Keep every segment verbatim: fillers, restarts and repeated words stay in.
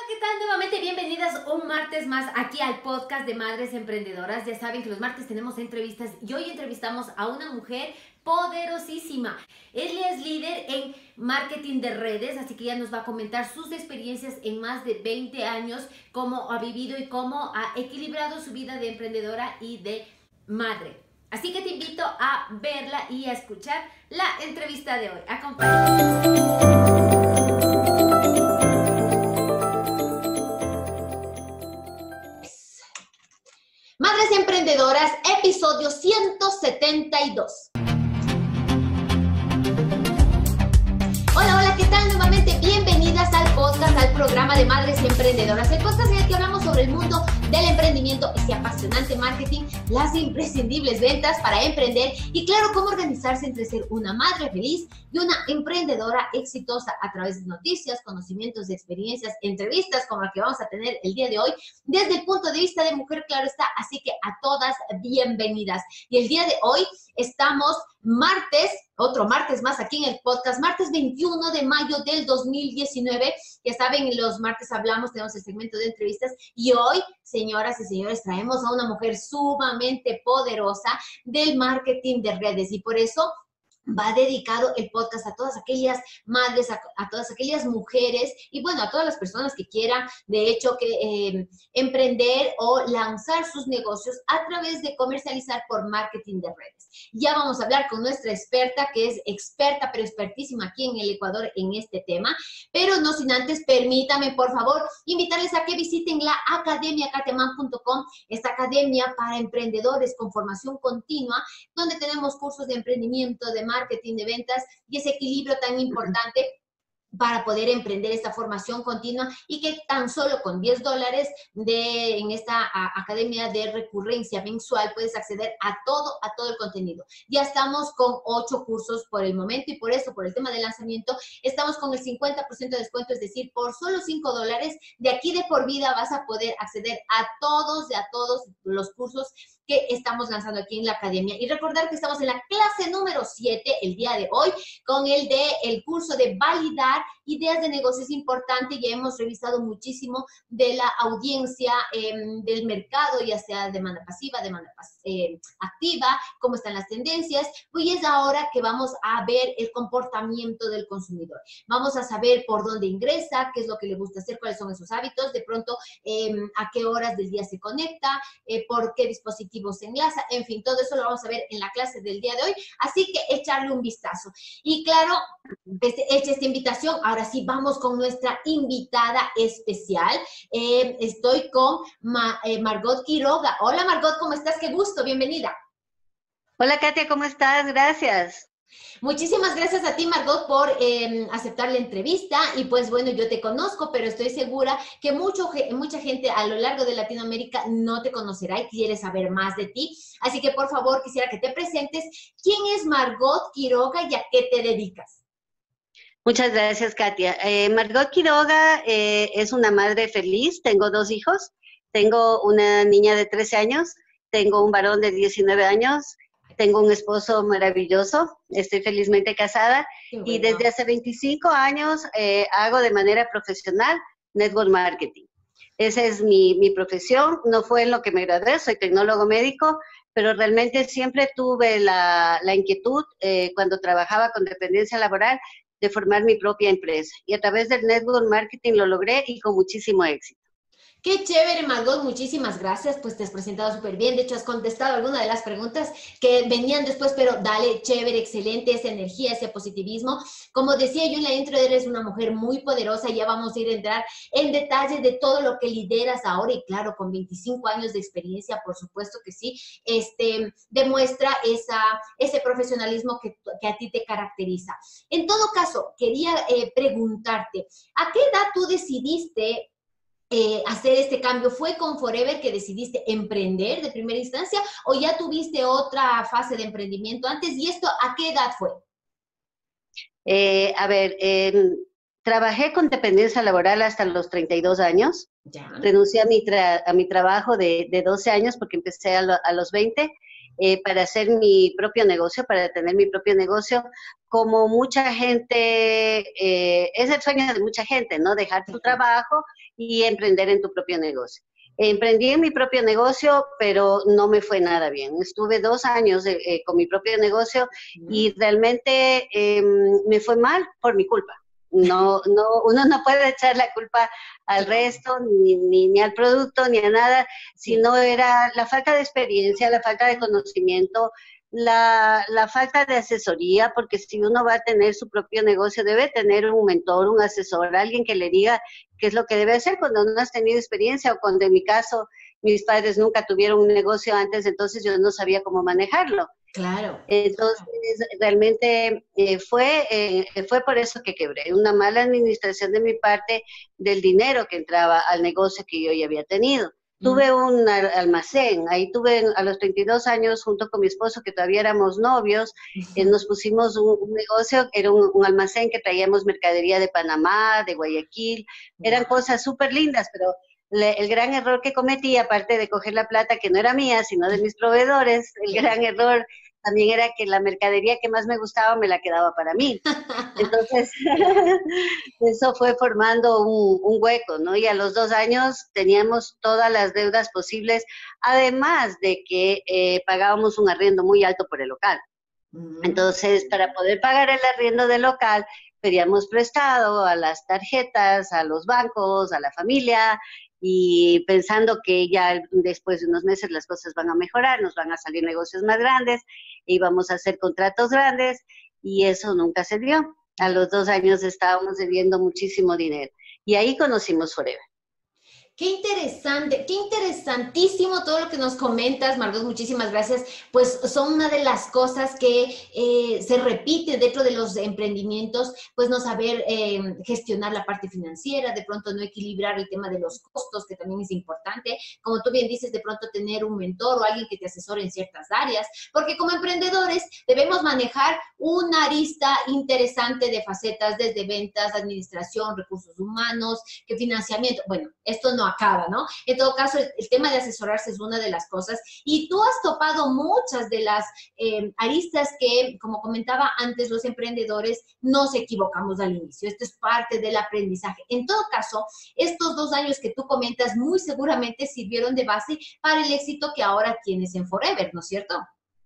¿qué tal? Nuevamente bienvenidas un martes más aquí al podcast de Madres Emprendedoras. Ya saben que los martes tenemos entrevistas y hoy entrevistamos a una mujer poderosísima. Ella es líder en marketing de redes, así que ella nos va a comentar sus experiencias en más de veinte años, cómo ha vivido y cómo ha equilibrado su vida de emprendedora y de madre. Así que te invito a verla y a escuchar la entrevista de hoy. Acompáñame. Madres Emprendedoras, episodio ciento setenta y dos. Hola, hola, ¿qué tal? Nuevamente bienvenidas al podcast, al programa de Madres Emprendedoras. El podcast en el que hablamos sobre el mundo del emprendimiento, ese apasionante marketing, las imprescindibles ventas para emprender y claro, cómo organizarse entre ser una madre feliz y una emprendedora exitosa a través de noticias, conocimientos, de experiencias, entrevistas como la que vamos a tener el día de hoy desde el punto de vista de mujer, claro está, así que a todas bienvenidas. Y el día de hoy estamos martes, otro martes más aquí en el podcast, martes veintiuno de mayo del dos mil diecinueve. Ya saben, los martes hablamos, tenemos el segmento de entrevistas y hoy, señoras y señores, traemos a una mujer sumamente poderosa del marketing de redes y por eso va dedicado el podcast a todas aquellas madres, a, a todas aquellas mujeres y bueno, a todas las personas que quieran, de hecho, que eh, emprender o lanzar sus negocios a través de comercializar por marketing de redes. Ya vamos a hablar con nuestra experta, que es experta, pero expertísima aquí en el Ecuador en este tema, pero no sin antes, permítame, por favor, invitarles a que visiten la academia cateman punto com, esta academia para emprendedores con formación continua, donde tenemos cursos de emprendimiento, de marketing, marketing de ventas y ese equilibrio tan importante para poder emprender esta formación continua y que tan solo con diez dólares de, en esta a, academia de recurrencia mensual puedes acceder a todo, a todo el contenido. Ya estamos con ocho cursos por el momento y por eso, por el tema del lanzamiento, estamos con el cincuenta por ciento de descuento, es decir, por solo cinco dólares, de aquí de por vida vas a poder acceder a todos, a todos los cursos que estamos lanzando aquí en la academia. Y recordar que estamos en la clase número siete el día de hoy con el de el curso de validar ideas de negocios importante. Ya hemos revisado muchísimo de la audiencia eh, del mercado, ya sea demanda pasiva, demanda pas eh, activa, cómo están las tendencias. Pues es ahora que vamos a ver el comportamiento del consumidor. Vamos a saber por dónde ingresa, qué es lo que le gusta hacer, cuáles son esos hábitos, de pronto eh, a qué horas del día se conecta, eh, por qué dispositivo se enlaza, en fin, todo eso lo vamos a ver en la clase del día de hoy, así que echarle un vistazo. Y claro, este, hecha esta invitación, ahora sí vamos con nuestra invitada especial. Eh, estoy con Ma, eh, Margot Quiroga. Hola Margot, ¿cómo estás? Qué gusto, bienvenida. Hola Katia, ¿cómo estás? Gracias. Muchísimas gracias a ti, Margot, por eh, aceptar la entrevista. Y pues bueno, yo te conozco, pero estoy segura que mucho, mucha gente a lo largo de Latinoamérica no te conocerá y quiere saber más de ti. Así que por favor, quisiera que te presentes. ¿Quién es Margot Quiroga y a qué te dedicas? Muchas gracias, Katia. Eh, Margot Quiroga eh, es una madre feliz. Tengo dos hijos. Tengo una niña de trece años. Tengo un varón de diecinueve años. Tengo un esposo maravilloso, estoy felizmente casada bueno. Y desde hace veinticinco años eh, hago de manera profesional network marketing. Esa es mi, mi profesión, no fue en lo que me gradué, soy tecnólogo médico, pero realmente siempre tuve la, la inquietud eh, cuando trabajaba con dependencia laboral de formar mi propia empresa. Y a través del network marketing lo logré y con muchísimo éxito. Qué chévere, Margot, muchísimas gracias, pues te has presentado súper bien, de hecho has contestado algunas de las preguntas que venían después, pero dale, chévere, excelente, esa energía, ese positivismo. Como decía yo en la intro, eres una mujer muy poderosa, ya vamos a ir a entrar en detalle de todo lo que lideras ahora y claro, con veinticinco años de experiencia, por supuesto que sí, este, demuestra esa, ese profesionalismo que, que a ti te caracteriza. En todo caso, quería eh, preguntarte, ¿a qué edad tú decidiste Eh, hacer este cambio? ¿Fue con Forever que decidiste emprender de primera instancia o ya tuviste otra fase de emprendimiento antes? ¿Y esto a qué edad fue? Eh, a ver, eh, trabajé con dependencia laboral hasta los treinta y dos años. Ya. Renuncié a mi, tra a mi trabajo de, de doce años porque empecé a, lo a los veinte eh, para hacer mi propio negocio, para tener mi propio negocio, como mucha gente, eh, es el sueño de mucha gente, ¿no? Dejar tu trabajo y emprender en tu propio negocio. Emprendí en mi propio negocio, pero no me fue nada bien. Estuve dos años eh, eh, con mi propio negocio y realmente eh, me fue mal por mi culpa. No, no, uno no puede echar la culpa al resto, ni, ni, ni al producto, ni a nada, sino era la falta de experiencia, la falta de conocimiento, la, la falta de asesoría, porque si uno va a tener su propio negocio, debe tener un mentor, un asesor, alguien que le diga qué es lo que debe hacer cuando no has tenido experiencia, o cuando en mi caso mis padres nunca tuvieron un negocio antes, entonces yo no sabía cómo manejarlo. Claro. Entonces, realmente eh, fue, eh, fue por eso que quebré, una mala administración de mi parte del dinero que entraba al negocio que yo ya había tenido. Tuve un almacén, ahí tuve a los treinta y dos años, junto con mi esposo, que todavía éramos novios, eh, nos pusimos un, un negocio, era un, un almacén que traíamos mercadería de Panamá, de Guayaquil, eran cosas súper lindas, pero le, el gran error que cometí, aparte de coger la plata que no era mía, sino de mis proveedores, el gran error también era que la mercadería que más me gustaba me la quedaba para mí. Entonces, eso fue formando un, un hueco, ¿no? Y a los dos años teníamos todas las deudas posibles, además de que eh, pagábamos un arriendo muy alto por el local. Entonces, para poder pagar el arriendo del local, pedíamos prestado a las tarjetas, a los bancos, a la familia, y pensando que ya después de unos meses las cosas van a mejorar, nos van a salir negocios más grandes, y vamos a hacer contratos grandes, y eso nunca se dio. A los dos años estábamos debiendo muchísimo dinero, y ahí conocimos Forever. Qué interesante, qué interesantísimo todo lo que nos comentas, Margot, muchísimas gracias. Pues son una de las cosas que eh, se repite dentro de los emprendimientos, pues no saber eh, gestionar la parte financiera, de pronto no equilibrar el tema de los costos, que también es importante. Como tú bien dices, de pronto tener un mentor o alguien que te asesore en ciertas áreas, porque como emprendedores debemos manejar una arista interesante de facetas, desde ventas, administración, recursos humanos, que financiamiento. Bueno, esto no acaba, ¿no? En todo caso, el, el tema de asesorarse es una de las cosas, y tú has topado muchas de las eh, aristas que, como comentaba antes, los emprendedores nos equivocamos al inicio. Esto es parte del aprendizaje. En todo caso, estos dos años que tú comentas muy seguramente sirvieron de base para el éxito que ahora tienes en Forever, ¿no es cierto?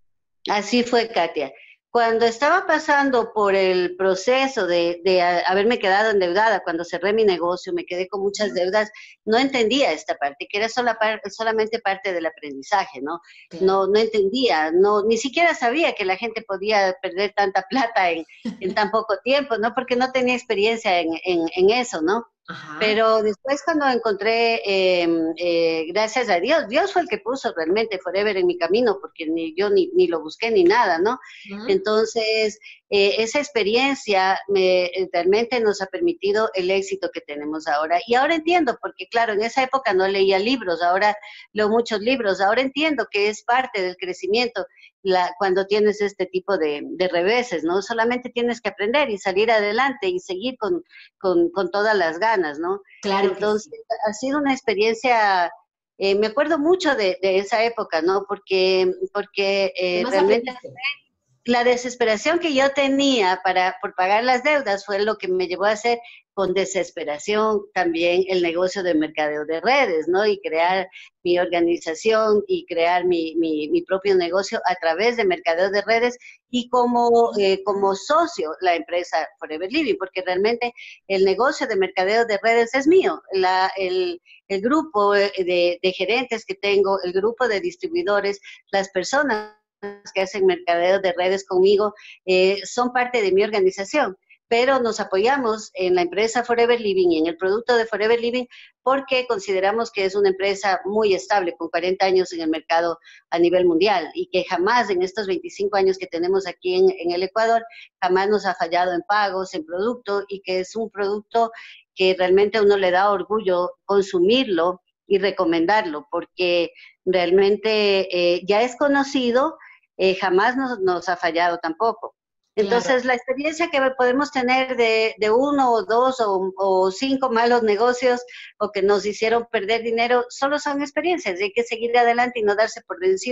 Así fue, Katia. Cuando estaba pasando por el proceso de, de haberme quedado endeudada, cuando cerré mi negocio, me quedé con muchas deudas, no entendía esta parte, que era sola par, solamente parte del aprendizaje, ¿no? No, no entendía, no, ni siquiera sabía que la gente podía perder tanta plata en, en tan poco tiempo, ¿no? Porque no tenía experiencia en, en, en eso, ¿no? Ajá. Pero después cuando encontré, eh, eh, gracias a Dios, Dios fue el que puso realmente Forever en mi camino, porque ni yo ni, ni lo busqué ni nada, ¿no? Uh-huh. Entonces, eh, esa experiencia me, realmente nos ha permitido el éxito que tenemos ahora. Y ahora entiendo, porque claro, en esa época no leía libros, ahora leo muchos libros, ahora entiendo que es parte del crecimiento. La, cuando tienes este tipo de, de reveses, ¿no? Solamente tienes que aprender y salir adelante y seguir con, con, con todas las ganas, ¿no? Claro. Entonces, sí. Ha sido una experiencia, eh, me acuerdo mucho de, de esa época, ¿no? Porque, porque eh, realmente la desesperación que yo tenía para, por pagar las deudas fue lo que me llevó a hacer con desesperación también el negocio de mercadeo de redes, ¿no? Y crear mi organización y crear mi, mi, mi propio negocio a través de mercadeo de redes y como, eh, como socio la empresa Forever Living, porque realmente el negocio de mercadeo de redes es mío. La, el, el grupo de, de gerentes que tengo, el grupo de distribuidores, las personas que hacen mercadeo de redes conmigo, eh, son parte de mi organización, pero nos apoyamos en la empresa Forever Living y en el producto de Forever Living porque consideramos que es una empresa muy estable, con cuarenta años en el mercado a nivel mundial y que jamás en estos veinticinco años que tenemos aquí en, en el Ecuador, jamás nos ha fallado en pagos, en producto, y que es un producto que realmente a uno le da orgullo consumirlo y recomendarlo, porque realmente eh, ya es conocido. Eh, jamás nos, nos ha fallado tampoco. Entonces, claro, la experiencia que podemos tener de, de uno o dos o, o cinco malos negocios o que nos hicieron perder dinero, solo son experiencias. Hay que seguir adelante y no darse por vencido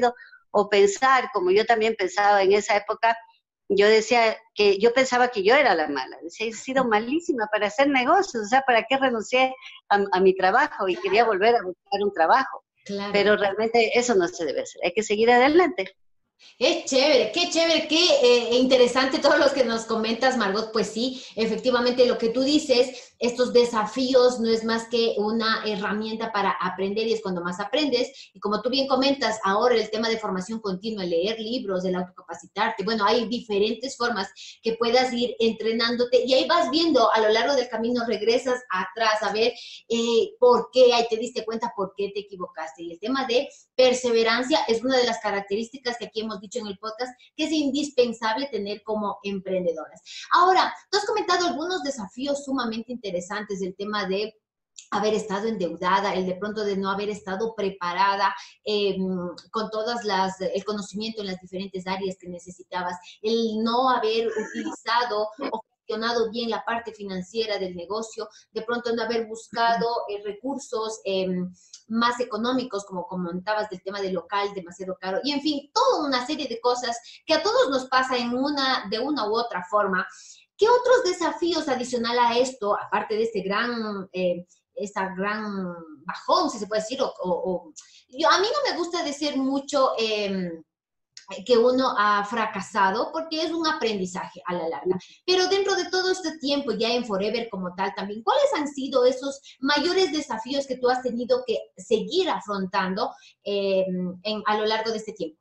o pensar, como yo también pensaba en esa época, yo decía que yo pensaba que yo era la mala, decía, he sido malísima para hacer negocios, o sea, ¿para qué renuncié a, a mi trabajo y quería volver a buscar un trabajo? Claro. Pero realmente eso no se debe hacer, hay que seguir adelante. Es chévere, qué chévere, qué eh, interesante todos los que nos comentas, Margot. Pues sí, efectivamente lo que tú dices, estos desafíos no es más que una herramienta para aprender y es cuando más aprendes. Y como tú bien comentas, ahora el tema de formación continua, leer libros, el autocapacitarte, bueno, hay diferentes formas que puedas ir entrenándote y ahí vas viendo a lo largo del camino, regresas atrás a ver eh, por qué, ahí te diste cuenta por qué te equivocaste. Y el tema de perseverancia es una de las características que aquí hemos dicho en el podcast que es indispensable tener como emprendedoras. Ahora, tú has comentado algunos desafíos sumamente interesantes del tema de haber estado endeudada, el de pronto de no haber estado preparada eh, con todas las, el conocimiento en las diferentes áreas que necesitabas, el no haber utilizado o gestionado bien la parte financiera del negocio, de pronto no haber buscado eh, recursos eh, más económicos, como comentabas del tema del local, demasiado caro, y en fin, toda una serie de cosas que a todos nos pasa en una, de una u otra forma. ¿Qué otros desafíos adicional a esto, aparte de este gran, eh, esta gran bajón, si se puede decir, o, o, o yo, a mí no me gusta decir mucho eh, que uno ha fracasado, porque es un aprendizaje a la larga. Pero dentro de todo este tiempo, ya en Forever como tal también, ¿cuáles han sido esos mayores desafíos que tú has tenido que seguir afrontando eh, en, a lo largo de este tiempo?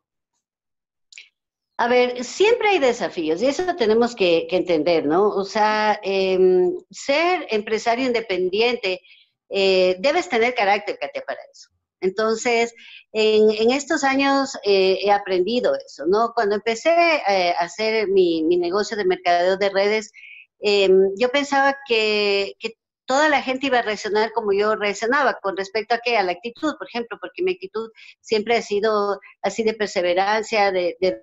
A ver, siempre hay desafíos y eso tenemos que, que entender, ¿no? O sea, eh, ser empresario independiente, eh, debes tener carácter, Katia, para eso. Entonces, en, en estos años eh, he aprendido eso, ¿no? Cuando empecé eh, a hacer mi, mi negocio de mercadeo de redes, eh, yo pensaba que, que toda la gente iba a reaccionar como yo reaccionaba, con respecto a qué, a la actitud, por ejemplo, porque mi actitud siempre ha sido así de perseverancia, de, de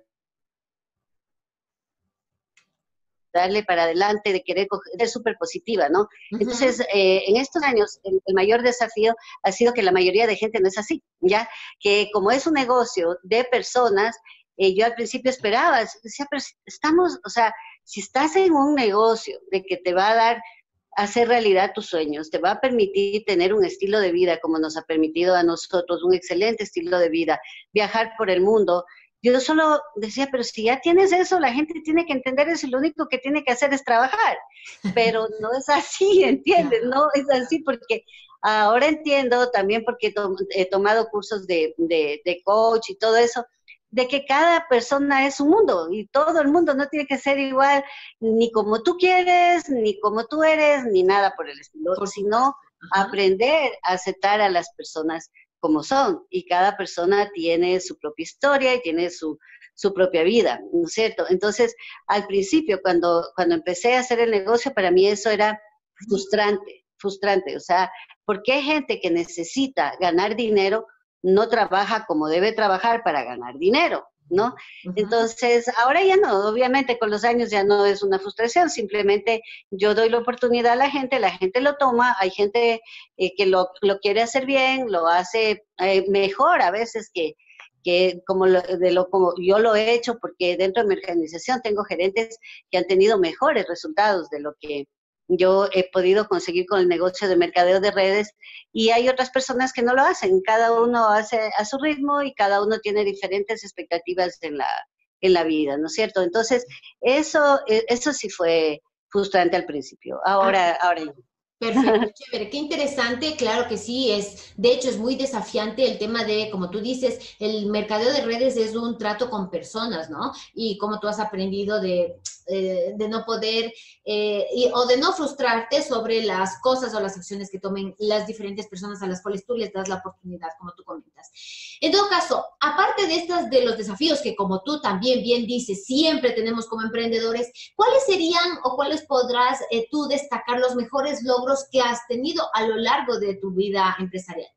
darle para adelante, de querer ser súper positiva, ¿no? Uh-huh. Entonces, eh, en estos años, el, el mayor desafío ha sido que la mayoría de gente no es así, ¿ya? Que como es un negocio de personas, eh, yo al principio esperaba, decía, pero estamos, o sea, si estás en un negocio de que te va a dar hacer realidad tus sueños, te va a permitir tener un estilo de vida como nos ha permitido a nosotros, un excelente estilo de vida, viajar por el mundo. Yo solo decía, pero si ya tienes eso, la gente tiene que entender eso y lo único que tiene que hacer es trabajar. Pero no es así, ¿entiendes? No es así porque ahora entiendo también porque he tomado cursos de, de, de coach y todo eso, de que cada persona es un mundo y todo el mundo no tiene que ser igual, ni como tú quieres, ni como tú eres, ni nada por el estilo, sino aprender a aceptar a las personas como son, y cada persona tiene su propia historia y tiene su, su propia vida, ¿no es cierto? Entonces, al principio, cuando, cuando empecé a hacer el negocio, para mí eso era frustrante, frustrante, o sea, ¿por qué gente que necesita ganar dinero no trabaja como debe trabajar para ganar dinero, ¿no? Uh-huh. Entonces, ahora ya no, obviamente con los años ya no es una frustración, simplemente yo doy la oportunidad a la gente, la gente lo toma, hay gente eh, que lo, lo quiere hacer bien, lo hace eh, mejor a veces que, que como, lo, de lo, como yo lo he hecho, porque dentro de mi organización tengo gerentes que han tenido mejores resultados de lo que yo he podido conseguir con el negocio de mercadeo de redes, y hay otras personas que no lo hacen, cada uno hace a su ritmo y cada uno tiene diferentes expectativas en la, en la vida, ¿no es cierto? Entonces, eso, eso sí fue frustrante al principio, ahora, ah. ahora ya. Perfecto, chévere, qué interesante, claro que sí, es, de hecho es muy desafiante el tema de, como tú dices, el mercadeo de redes es un trato con personas, ¿no? Y como tú has aprendido de, eh, de no poder, eh, y, o de no frustrarte sobre las cosas o las acciones que tomen las diferentes personas a las cuales tú les das la oportunidad, como tú comentas. En todo caso, aparte de estas, de los desafíos que como tú también bien dices, siempre tenemos como emprendedores, ¿cuáles serían o cuáles podrás eh, tú destacar los mejores logros que has tenido a lo largo de tu vida empresarial?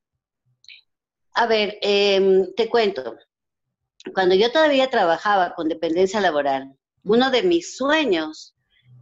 A ver, eh, te cuento. Cuando yo todavía trabajaba con dependencia laboral, uno de mis sueños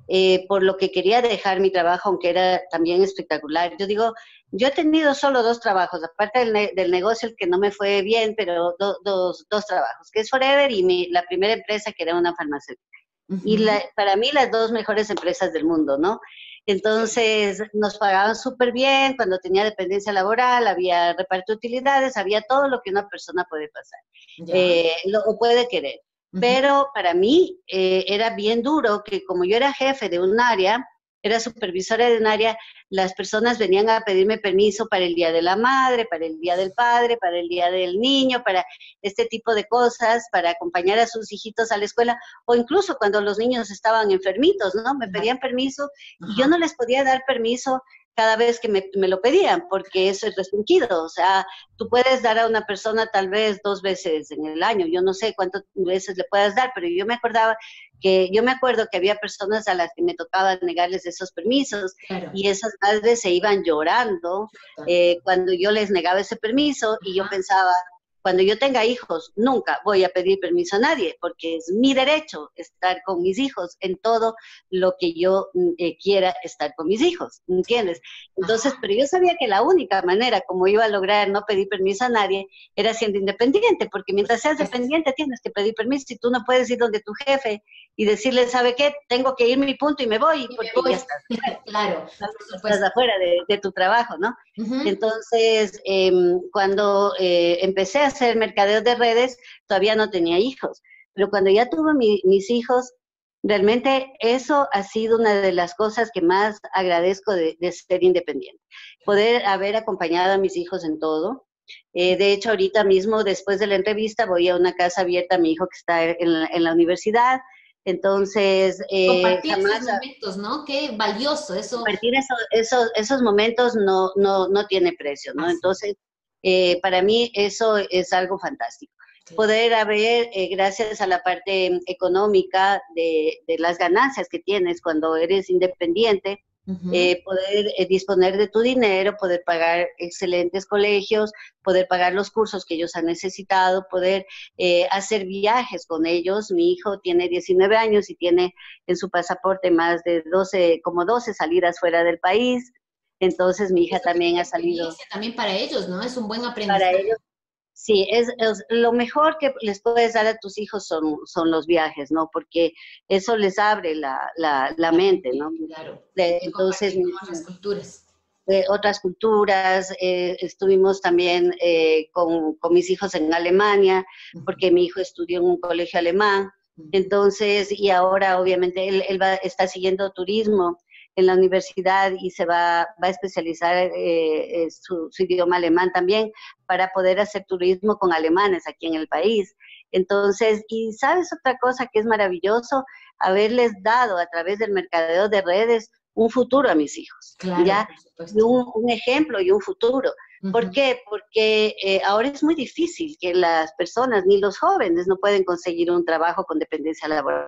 eh, por lo que quería dejar mi trabajo, aunque era también espectacular. Yo digo, yo he tenido solo dos trabajos, aparte del, ne del negocio, el que no me fue bien, pero do dos, dos trabajos, que es Forever y mi, la primera empresa que era una farmacéutica. Uh-huh. Y la, para mí las dos mejores empresas del mundo, ¿no? Entonces nos pagaban súper bien, cuando tenía dependencia laboral, había reparto de utilidades, había todo lo que una persona puede pasar eh, lo, o puede querer. Uh-huh. Pero para mí eh, era bien duro que como yo era jefe de un área, era supervisora de un área, las personas venían a pedirme permiso para el Día de la Madre, para el Día del Padre, para el Día del Niño, para este tipo de cosas, para acompañar a sus hijitos a la escuela, o incluso cuando los niños estaban enfermitos, ¿no? Me pedían permiso y yo no les podía dar permiso cada vez que me, me lo pedían, porque eso es restringido. O sea, tú puedes dar a una persona tal vez dos veces en el año, yo no sé cuántas veces le puedas dar, pero yo me acordaba que, yo me acuerdo que había personas a las que me tocaba negarles esos permisos, claro. Y esas madres se iban llorando eh, cuando yo les negaba ese permiso, y yo pensaba, cuando yo tenga hijos, nunca voy a pedir permiso a nadie, porque es mi derecho estar con mis hijos en todo lo que yo eh, quiera estar con mis hijos, ¿entiendes? Entonces, pero yo sabía que la única manera como iba a lograr no pedir permiso a nadie era siendo independiente, porque mientras seas dependiente tienes que pedir permiso, y tú no puedes ir donde tu jefe y decirle, ¿sabe qué? Tengo que ir mi punto y me voy, porque me voy. Ya estás, claro, estás afuera de, de tu trabajo, ¿no? Uh-huh. Entonces, eh, cuando eh, empecé a hacer mercadeo de redes, todavía no tenía hijos, pero cuando ya tuve mi, mis hijos, realmente eso ha sido una de las cosas que más agradezco de, de ser independiente, poder haber acompañado a mis hijos en todo. Eh, de hecho, ahorita mismo, después de la entrevista, voy a una casa abierta a mi hijo que está en la, en la universidad. Entonces, eh, compartir jamás, esos momentos, ¿no? Qué valioso eso. Compartir eso, esos, esos momentos no, no, no tiene precio, ¿no? Así. Entonces, eh, para mí eso es algo fantástico. Sí. Poder haber, eh, gracias a la parte económica de, de las ganancias que tienes cuando eres independiente, Uh-huh. eh, poder eh, disponer de tu dinero, poder pagar excelentes colegios, poder pagar los cursos que ellos han necesitado, poder eh, hacer viajes con ellos. Mi hijo tiene diecinueve años y tiene en su pasaporte más de doce, como doce salidas fuera del país. Entonces mi hija Eso también ha salido. También para ellos, ¿no? Es un buen aprendizaje. Para ellos. Sí, es, es lo mejor que les puedes dar a tus hijos son, son los viajes, ¿no? Porque eso les abre la, la, la mente, ¿no? Claro. De, entonces, otras culturas. De otras culturas, eh, estuvimos también eh, con, con mis hijos en Alemania, porque mi hijo estudió en un colegio alemán, entonces, y ahora obviamente él, él va, está siguiendo turismo en la universidad y se va, va a especializar eh, su, su idioma alemán también para poder hacer turismo con alemanes aquí en el país. Entonces, y sabes otra cosa que es maravilloso, haberles dado a través del mercadeo de redes un futuro a mis hijos, claro, ¿ya? Y un, un ejemplo y un futuro. Uh-huh. ¿Por qué? Porque eh, ahora es muy difícil que las personas, ni los jóvenes, no pueden conseguir un trabajo con dependencia laboral.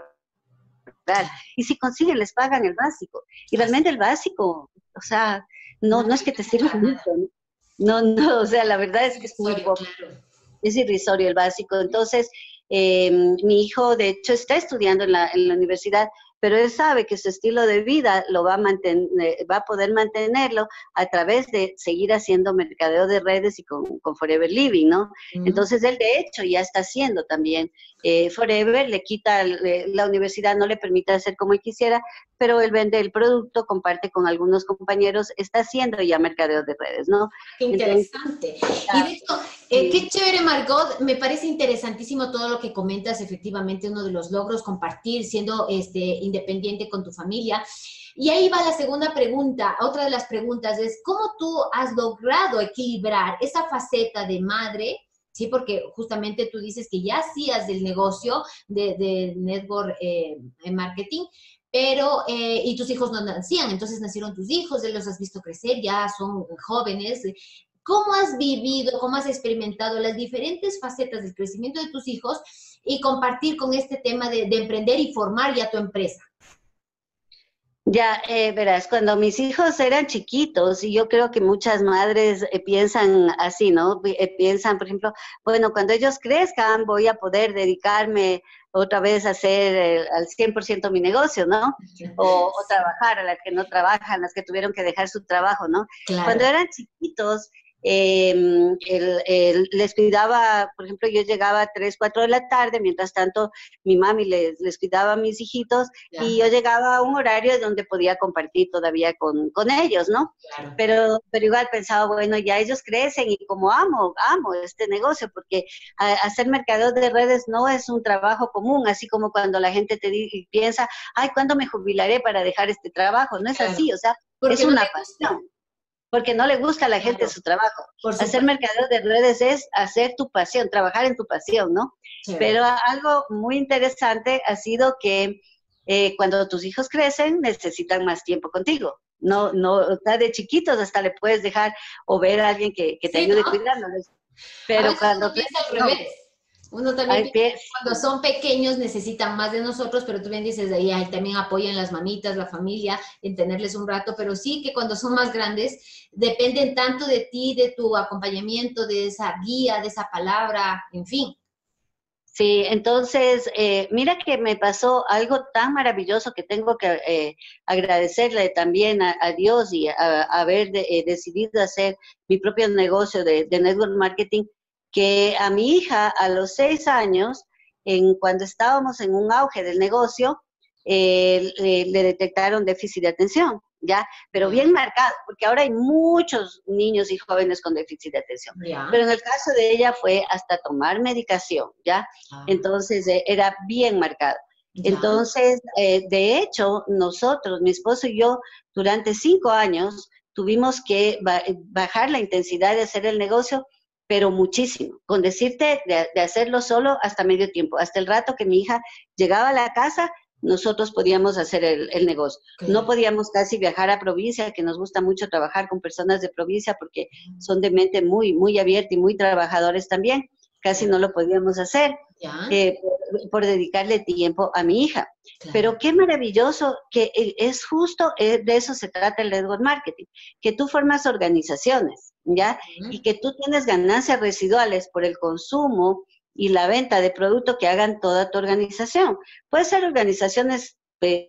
Y si consiguen, les pagan el básico. Y realmente el básico, o sea, no, no es que te sirva mucho, ¿no? No, no, o sea, la verdad es que es muy poco. Es irrisorio el básico. Entonces, eh, mi hijo, de hecho, está estudiando en la, en la universidad, pero él sabe que su estilo de vida lo va a mantener, va a poder mantenerlo a través de seguir haciendo mercadeo de redes y con, con Forever Living, ¿no? Uh-huh. Entonces, él de hecho ya está haciendo también. Eh, Forever le quita, le, la universidad no le permite hacer como él quisiera, pero él vende el producto, comparte con algunos compañeros, está haciendo ya mercadeo de redes, ¿no? Qué interesante. Entonces, y de hecho, eh, qué chévere, Margot, me parece interesantísimo todo lo que comentas, efectivamente, uno de los logros, compartir, siendo este, independiente con tu familia. Y ahí va la segunda pregunta, otra de las preguntas es, ¿cómo tú has logrado equilibrar esa faceta de madre? Sí, porque justamente tú dices que ya hacías del negocio, de, de network eh, marketing, pero, eh, y tus hijos no nacían, entonces nacieron tus hijos, ya los has visto crecer, ya son jóvenes. ¿Cómo has vivido, cómo has experimentado las diferentes facetas del crecimiento de tus hijos y compartir con este tema de, de emprender y formar ya tu empresa? Ya, eh, verás, cuando mis hijos eran chiquitos, y yo creo que muchas madres eh, piensan así, ¿no? Pi- eh, piensan, por ejemplo, bueno, cuando ellos crezcan voy a poder dedicarme otra vez a hacer eh, al cien por ciento mi negocio, ¿no? O, o trabajar a las que no trabajan, las que tuvieron que dejar su trabajo, ¿no? Cuando Claro. eran chiquitos, eh, el- el- les cuidaba, por ejemplo, yo llegaba a tres, cuatro de la tarde, mientras tanto mi mami les, les cuidaba a mis hijitos y Ya, yo llegaba a un horario donde podía compartir todavía con, con ellos, ¿no? claro. Pero, pero igual pensaba, bueno, ya ellos crecen y como amo, amo este negocio, porque a- hacer mercadeo de redes no es un trabajo común, así como cuando la gente te di- piensa, ay, ¿cuándo me jubilaré para dejar este trabajo? No es Claro. así, o sea, es Porque no una le gusta. pasión, porque no le gusta a la gente Claro, su trabajo. por Hacer supuesto. mercadeo de redes es hacer tu pasión, trabajar en tu pasión, ¿no? Chévere. Pero algo muy interesante ha sido que eh, cuando tus hijos crecen, necesitan más tiempo contigo. No, no, o sea, de chiquitos hasta le puedes dejar o ver a alguien que, que te Sí, ayude ¿no? cuidándoles. A Pero veces cuando uno piensa crecen, al no. revés. Uno también Hay piensa pie- que cuando son pequeños necesitan más de nosotros, pero tú bien dices de ahí, ahí también apoyan las mamitas, la familia, en tenerles un rato, pero sí que cuando son más grandes dependen tanto de ti, de tu acompañamiento, de esa guía, de esa palabra, en fin. Sí, entonces, eh, mira que me pasó algo tan maravilloso que tengo que eh, agradecerle también a, a Dios y a, a haber de- eh, decidido hacer mi propio negocio de, de network marketing, que a mi hija a los seis años, en, cuando estábamos en un auge del negocio, eh, le, le detectaron déficit de atención, ¿ya? Pero Ya, bien marcado, porque ahora hay muchos niños y jóvenes con déficit de atención. Pero ya, en el caso de ella fue hasta tomar medicación, ¿ya? ah, Entonces eh, era bien marcado. ya, Entonces, eh, de hecho, nosotros, mi esposo y yo, durante cinco años tuvimos que ba bajar la intensidad de hacer el negocio, pero muchísimo. Con decirte de, de hacerlo solo hasta medio tiempo, hasta el rato que mi hija llegaba a la casa, nosotros podíamos hacer el, el negocio. No claro. podíamos casi viajar a provincia, que nos gusta mucho trabajar con personas de provincia porque son de mente muy, muy abierta y muy trabajadores también. Casi Ya, no lo podíamos hacer ya, eh, por, por dedicarle tiempo a mi hija. claro. Pero qué maravilloso que eh, es justo, eh, de eso se trata el network marketing, que tú formas organizaciones, ¿ya? Y Ujú. que tú tienes ganancias residuales por el consumo y la venta de producto que hagan toda tu organización. Puede ser organizaciones eh,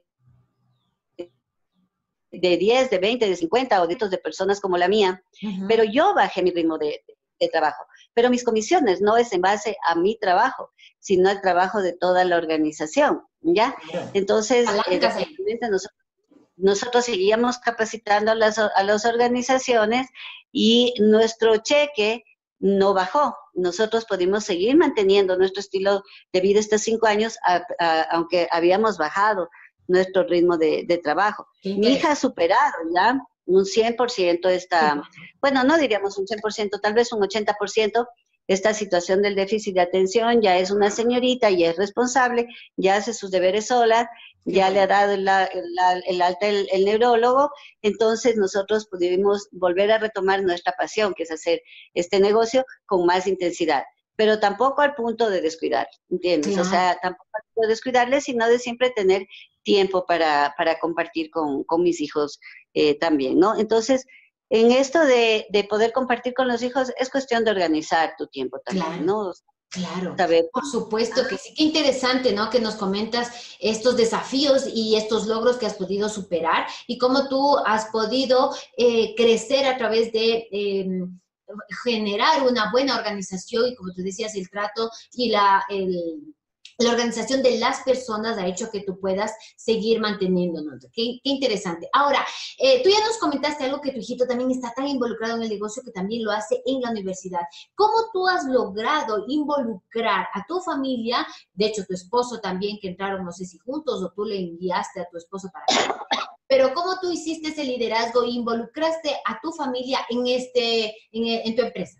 de diez, de veinte, de cincuenta o de de personas como la mía, pero Ujú. yo bajé mi ritmo de, de trabajo. Pero mis comisiones no es en base a mi trabajo, sino al trabajo de toda la organización, ¿ya? Claro. Entonces, Palancas ahí. evidentemente nosotros, nosotros seguíamos capacitando a las, a las organizaciones y nuestro cheque no bajó. Nosotros pudimos seguir manteniendo nuestro estilo de vida estos cinco años, a, a, aunque habíamos bajado nuestro ritmo de, de trabajo. Qué Mi hija ha interesante. superado ya un cien por ciento Qué esta, bueno. bueno, no diríamos un cien por ciento, tal vez un ochenta por ciento esta situación del déficit de atención, ya es una señorita, ya es responsable, ya hace sus deberes sola, Qué ya le ha bueno. dado el, el, el alta el, el neurólogo, entonces nosotros pudimos volver a retomar nuestra pasión, que es hacer este negocio con más intensidad, pero tampoco al punto de descuidar, ¿entiendes? O Claro. sea, tampoco al punto de descuidarle, sino de siempre tener tiempo para, para compartir con, con mis hijos eh, también, ¿no? Entonces, en esto de, de poder compartir con los hijos es cuestión de organizar tu tiempo también, Claro. ¿no? Claro, Saber. por supuesto que sí. Qué interesante, ¿no? Que nos comentas estos desafíos y estos logros que has podido superar y cómo tú has podido eh, crecer a través de eh, generar una buena organización y, como tú decías, el trato y la, el, la organización de las personas ha hecho que tú puedas seguir manteniéndonos. Qué, qué interesante. Ahora, eh, tú ya nos comentaste algo que tu hijito también está tan involucrado en el negocio que también lo hace en la universidad. ¿Cómo tú has logrado involucrar a tu familia? De hecho, tu esposo también, que entraron, no sé si juntos o tú le enviaste a tu esposo para acá. Pero ¿cómo tú hiciste ese liderazgo e involucraste a tu familia en, este, en, en tu empresa?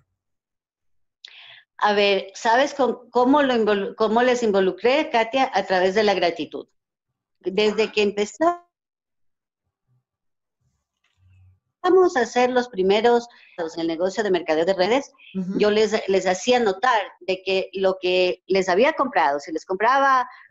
A ver, ¿sabes con, cómo, lo involu cómo les involucré, Katia? A través de la gratitud. Desde que empezamos a hacer los primeros en el negocio de mercadeo de redes, Uh yo -huh. les, les hacía notar de que lo que les había comprado, si les compraba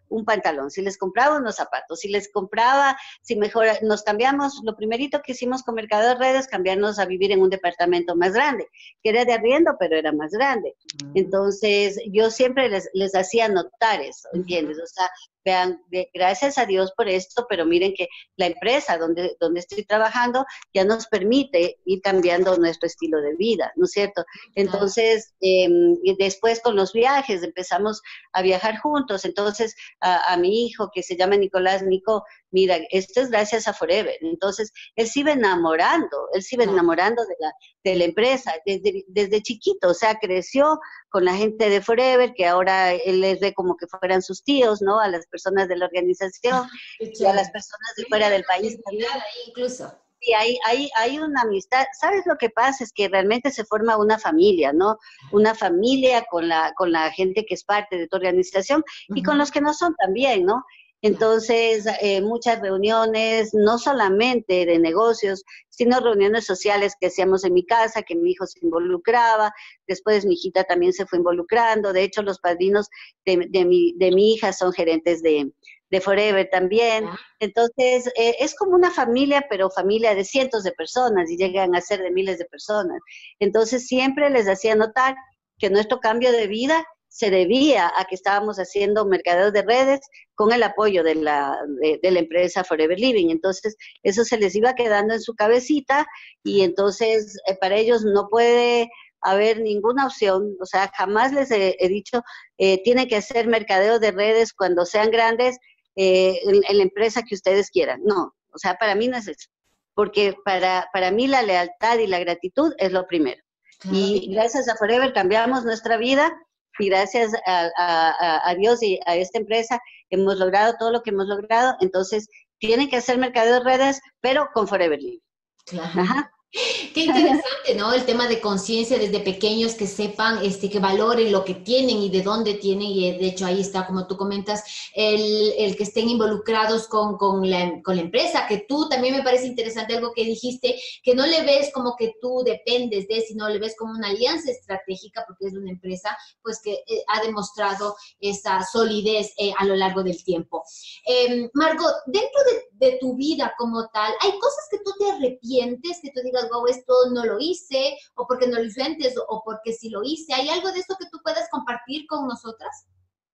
un pantalón, si les compraba unos zapatos, si les compraba, si mejor nos cambiamos, lo primerito que hicimos con Mercado de Redes, cambiarnos a vivir en un departamento más grande, que era de arriendo, pero era más grande. Entonces, yo siempre les, les hacía notar eso, ¿entiendes? O sea, vean, de, gracias a Dios por esto, pero miren que la empresa donde, donde estoy trabajando ya nos permite ir cambiando nuestro estilo de vida, ¿no es cierto? Entonces, eh, y después con los viajes empezamos a viajar juntos, entonces a, a mi hijo que se llama Nicolás, Nico, mira, esto es gracias a Forever, entonces él se iba enamorando, él se iba enamorando de la, de la empresa desde, desde chiquito, o sea, creció con la gente de Forever, que ahora él les ve como que fueran sus tíos, ¿no? A las personas de la organización y a las personas de fuera del país también. Incluso. Sí, hay, hay, hay una amistad. ¿Sabes lo que pasa? Es que realmente se forma una familia, ¿no? Una familia con la, con la gente que es parte de tu organización y con los que no son también, ¿no? Entonces, eh, muchas reuniones, no solamente de negocios, sino reuniones sociales que hacíamos en mi casa, que mi hijo se involucraba, después mi hijita también se fue involucrando, de hecho los padrinos de, de, mi, de mi hija son gerentes de, de Forever también, entonces eh, es como una familia, pero familia de cientos de personas y llegan a ser de miles de personas, entonces siempre les hacía notar que nuestro cambio de vida se debía a que estábamos haciendo mercadeos de redes con el apoyo de la, de, de la empresa Forever Living. Entonces, eso se les iba quedando en su cabecita y entonces eh, para ellos no puede haber ninguna opción. O sea, jamás les he, he dicho, eh, tienen que hacer mercadeos de redes cuando sean grandes eh, en, en la empresa que ustedes quieran. No, o sea, para mí no es eso. Porque para, para mí la lealtad y la gratitud es lo primero. Claro. Y gracias a Forever cambiamos nuestra vida. Y gracias a, a, a Dios y a esta empresa hemos logrado todo lo que hemos logrado. Entonces, tienen que hacer mercadeo de redes, pero con Forever Living. Claro. Ajá. Qué interesante, ¿no? El tema de conciencia desde pequeños, que sepan, este, que valoren lo que tienen y de dónde tienen, y de hecho ahí está, como tú comentas, el, el que estén involucrados con, con, la, con la empresa, que tú también me parece interesante algo que dijiste, que no le ves como que tú dependes de, sino le ves como una alianza estratégica, porque es una empresa, pues, que eh, ha demostrado esa solidez eh, a lo largo del tiempo. Eh, Margot, dentro de, de tu vida como tal, ¿hay cosas que tú te arrepientes, que tú digas, wow, esto no lo hice, o porque no lo hice antes, o porque sí lo hice? ¿Hay algo de esto que tú puedas compartir con nosotras?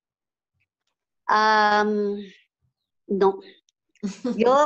Um, no. Yo,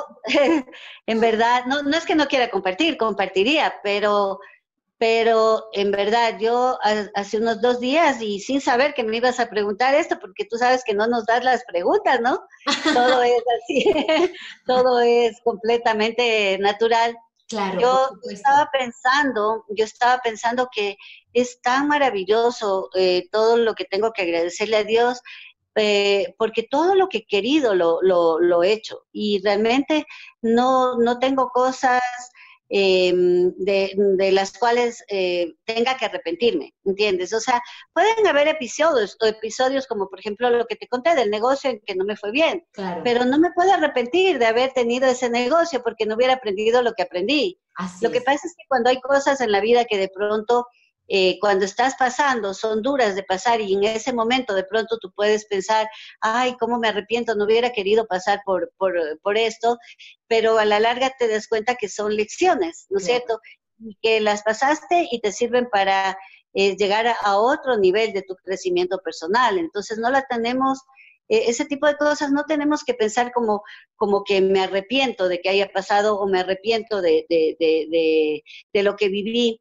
en verdad, no, no es que no quiera compartir, compartiría, pero, pero en verdad yo hace unos dos días y sin saber que me ibas a preguntar esto, porque tú sabes que no nos das las preguntas, ¿no? Todo es así, todo es completamente natural. Claro, yo estaba pensando, yo estaba pensando que es tan maravilloso eh, todo lo que tengo que agradecerle a Dios, eh, porque todo lo que he querido lo, lo, lo he hecho y realmente no, no tengo cosas eh, de, de las cuales eh, tenga que arrepentirme, ¿entiendes? O sea, pueden haber episodios, o episodios como por ejemplo lo que te conté del negocio en que no me fue bien, claro. Pero no me puedo arrepentir de haber tenido ese negocio porque no hubiera aprendido lo que aprendí. Así lo que es. pasa es que cuando hay cosas en la vida que de pronto Eh, cuando estás pasando, son duras de pasar y en ese momento de pronto tú puedes pensar, ay, cómo me arrepiento, no hubiera querido pasar por, por, por esto, pero a la larga te das cuenta que son lecciones, ¿no es Claro. cierto? Y que las pasaste y te sirven para eh, llegar a, a otro nivel de tu crecimiento personal. Entonces no la tenemos, eh, ese tipo de cosas no tenemos que pensar como, como que me arrepiento de que haya pasado o me arrepiento de, de, de, de, de lo que viví,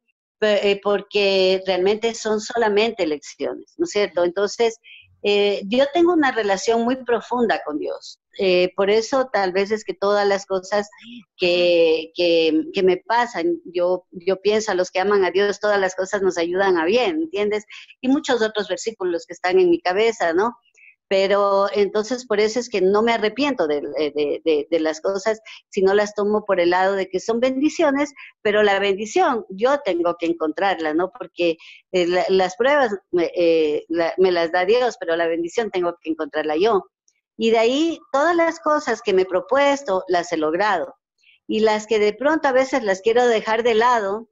porque realmente son solamente lecciones, ¿no es cierto? Entonces, eh, yo tengo una relación muy profunda con Dios. Eh, por eso tal vez es que todas las cosas que, que, que me pasan, yo, yo pienso a los que aman a Dios, todas las cosas nos ayudan a bien, ¿entiendes? Y muchos otros versículos que están en mi cabeza, ¿no? Pero entonces por eso es que no me arrepiento de, de, de, de las cosas, sino las tomo por el lado de que son bendiciones, pero la bendición yo tengo que encontrarla, ¿no? Porque eh, la, las pruebas eh, la, me las da Dios, pero la bendición tengo que encontrarla yo. Y de ahí todas las cosas que me he propuesto las he logrado. Y las que de pronto a veces las quiero dejar de lado,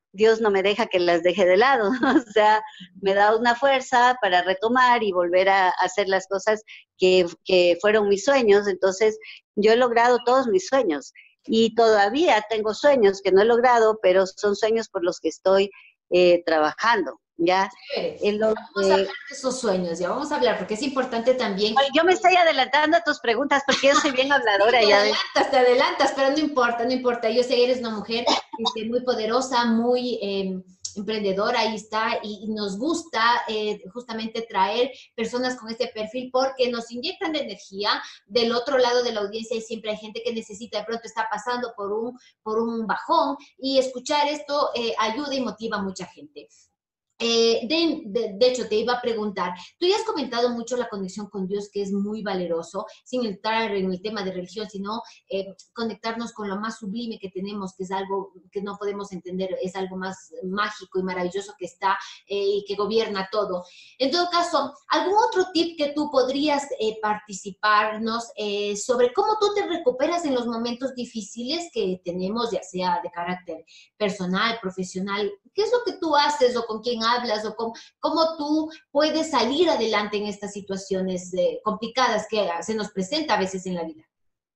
Dios no me deja que las deje de lado, o sea, me da una fuerza para retomar y volver a, a hacer las cosas que, que fueron mis sueños. Entonces, yo he logrado todos mis sueños y todavía tengo sueños que no he logrado, pero son sueños por los que estoy eh, trabajando, ¿ya? Chévere. En Ya lo, vamos a eh, hablar de esos sueños, ya vamos a hablar, porque es importante también. Oye, yo me estoy adelantando a tus preguntas porque yo soy bien Sí, habladora te ya. De... adelantas, te adelantas, pero no importa, no importa. Yo sé que eres una mujer este, muy poderosa, muy eh, emprendedora, ahí está, y, y nos gusta eh, justamente traer personas con este perfil porque nos inyectan de energía. Del otro lado de la audiencia y siempre hay gente que necesita, de pronto está pasando por un, por un bajón, y escuchar esto eh, ayuda y motiva a mucha gente. Eh, de, de, de hecho, te iba a preguntar, tú ya has comentado mucho la conexión con Dios, que es muy valeroso, sin entrar en el tema de religión, sino eh, conectarnos con lo más sublime que tenemos, que es algo que no podemos entender, es algo más mágico y maravilloso que está eh, y que gobierna todo. En todo caso, ¿algún otro tip que tú podrías eh, participarnos eh, sobre cómo tú te recuperas en los momentos difíciles que tenemos, ya sea de carácter personal, profesional? ¿Qué es lo que tú haces o con quién hablas o con, cómo tú puedes salir adelante en estas situaciones eh, complicadas que se nos presenta a veces en la vida?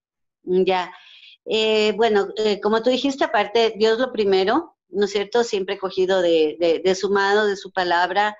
Ya, eh, bueno, eh, como tú dijiste, aparte, Dios lo primero, ¿no es cierto? Siempre he cogido de, de, de su mano, de su palabra.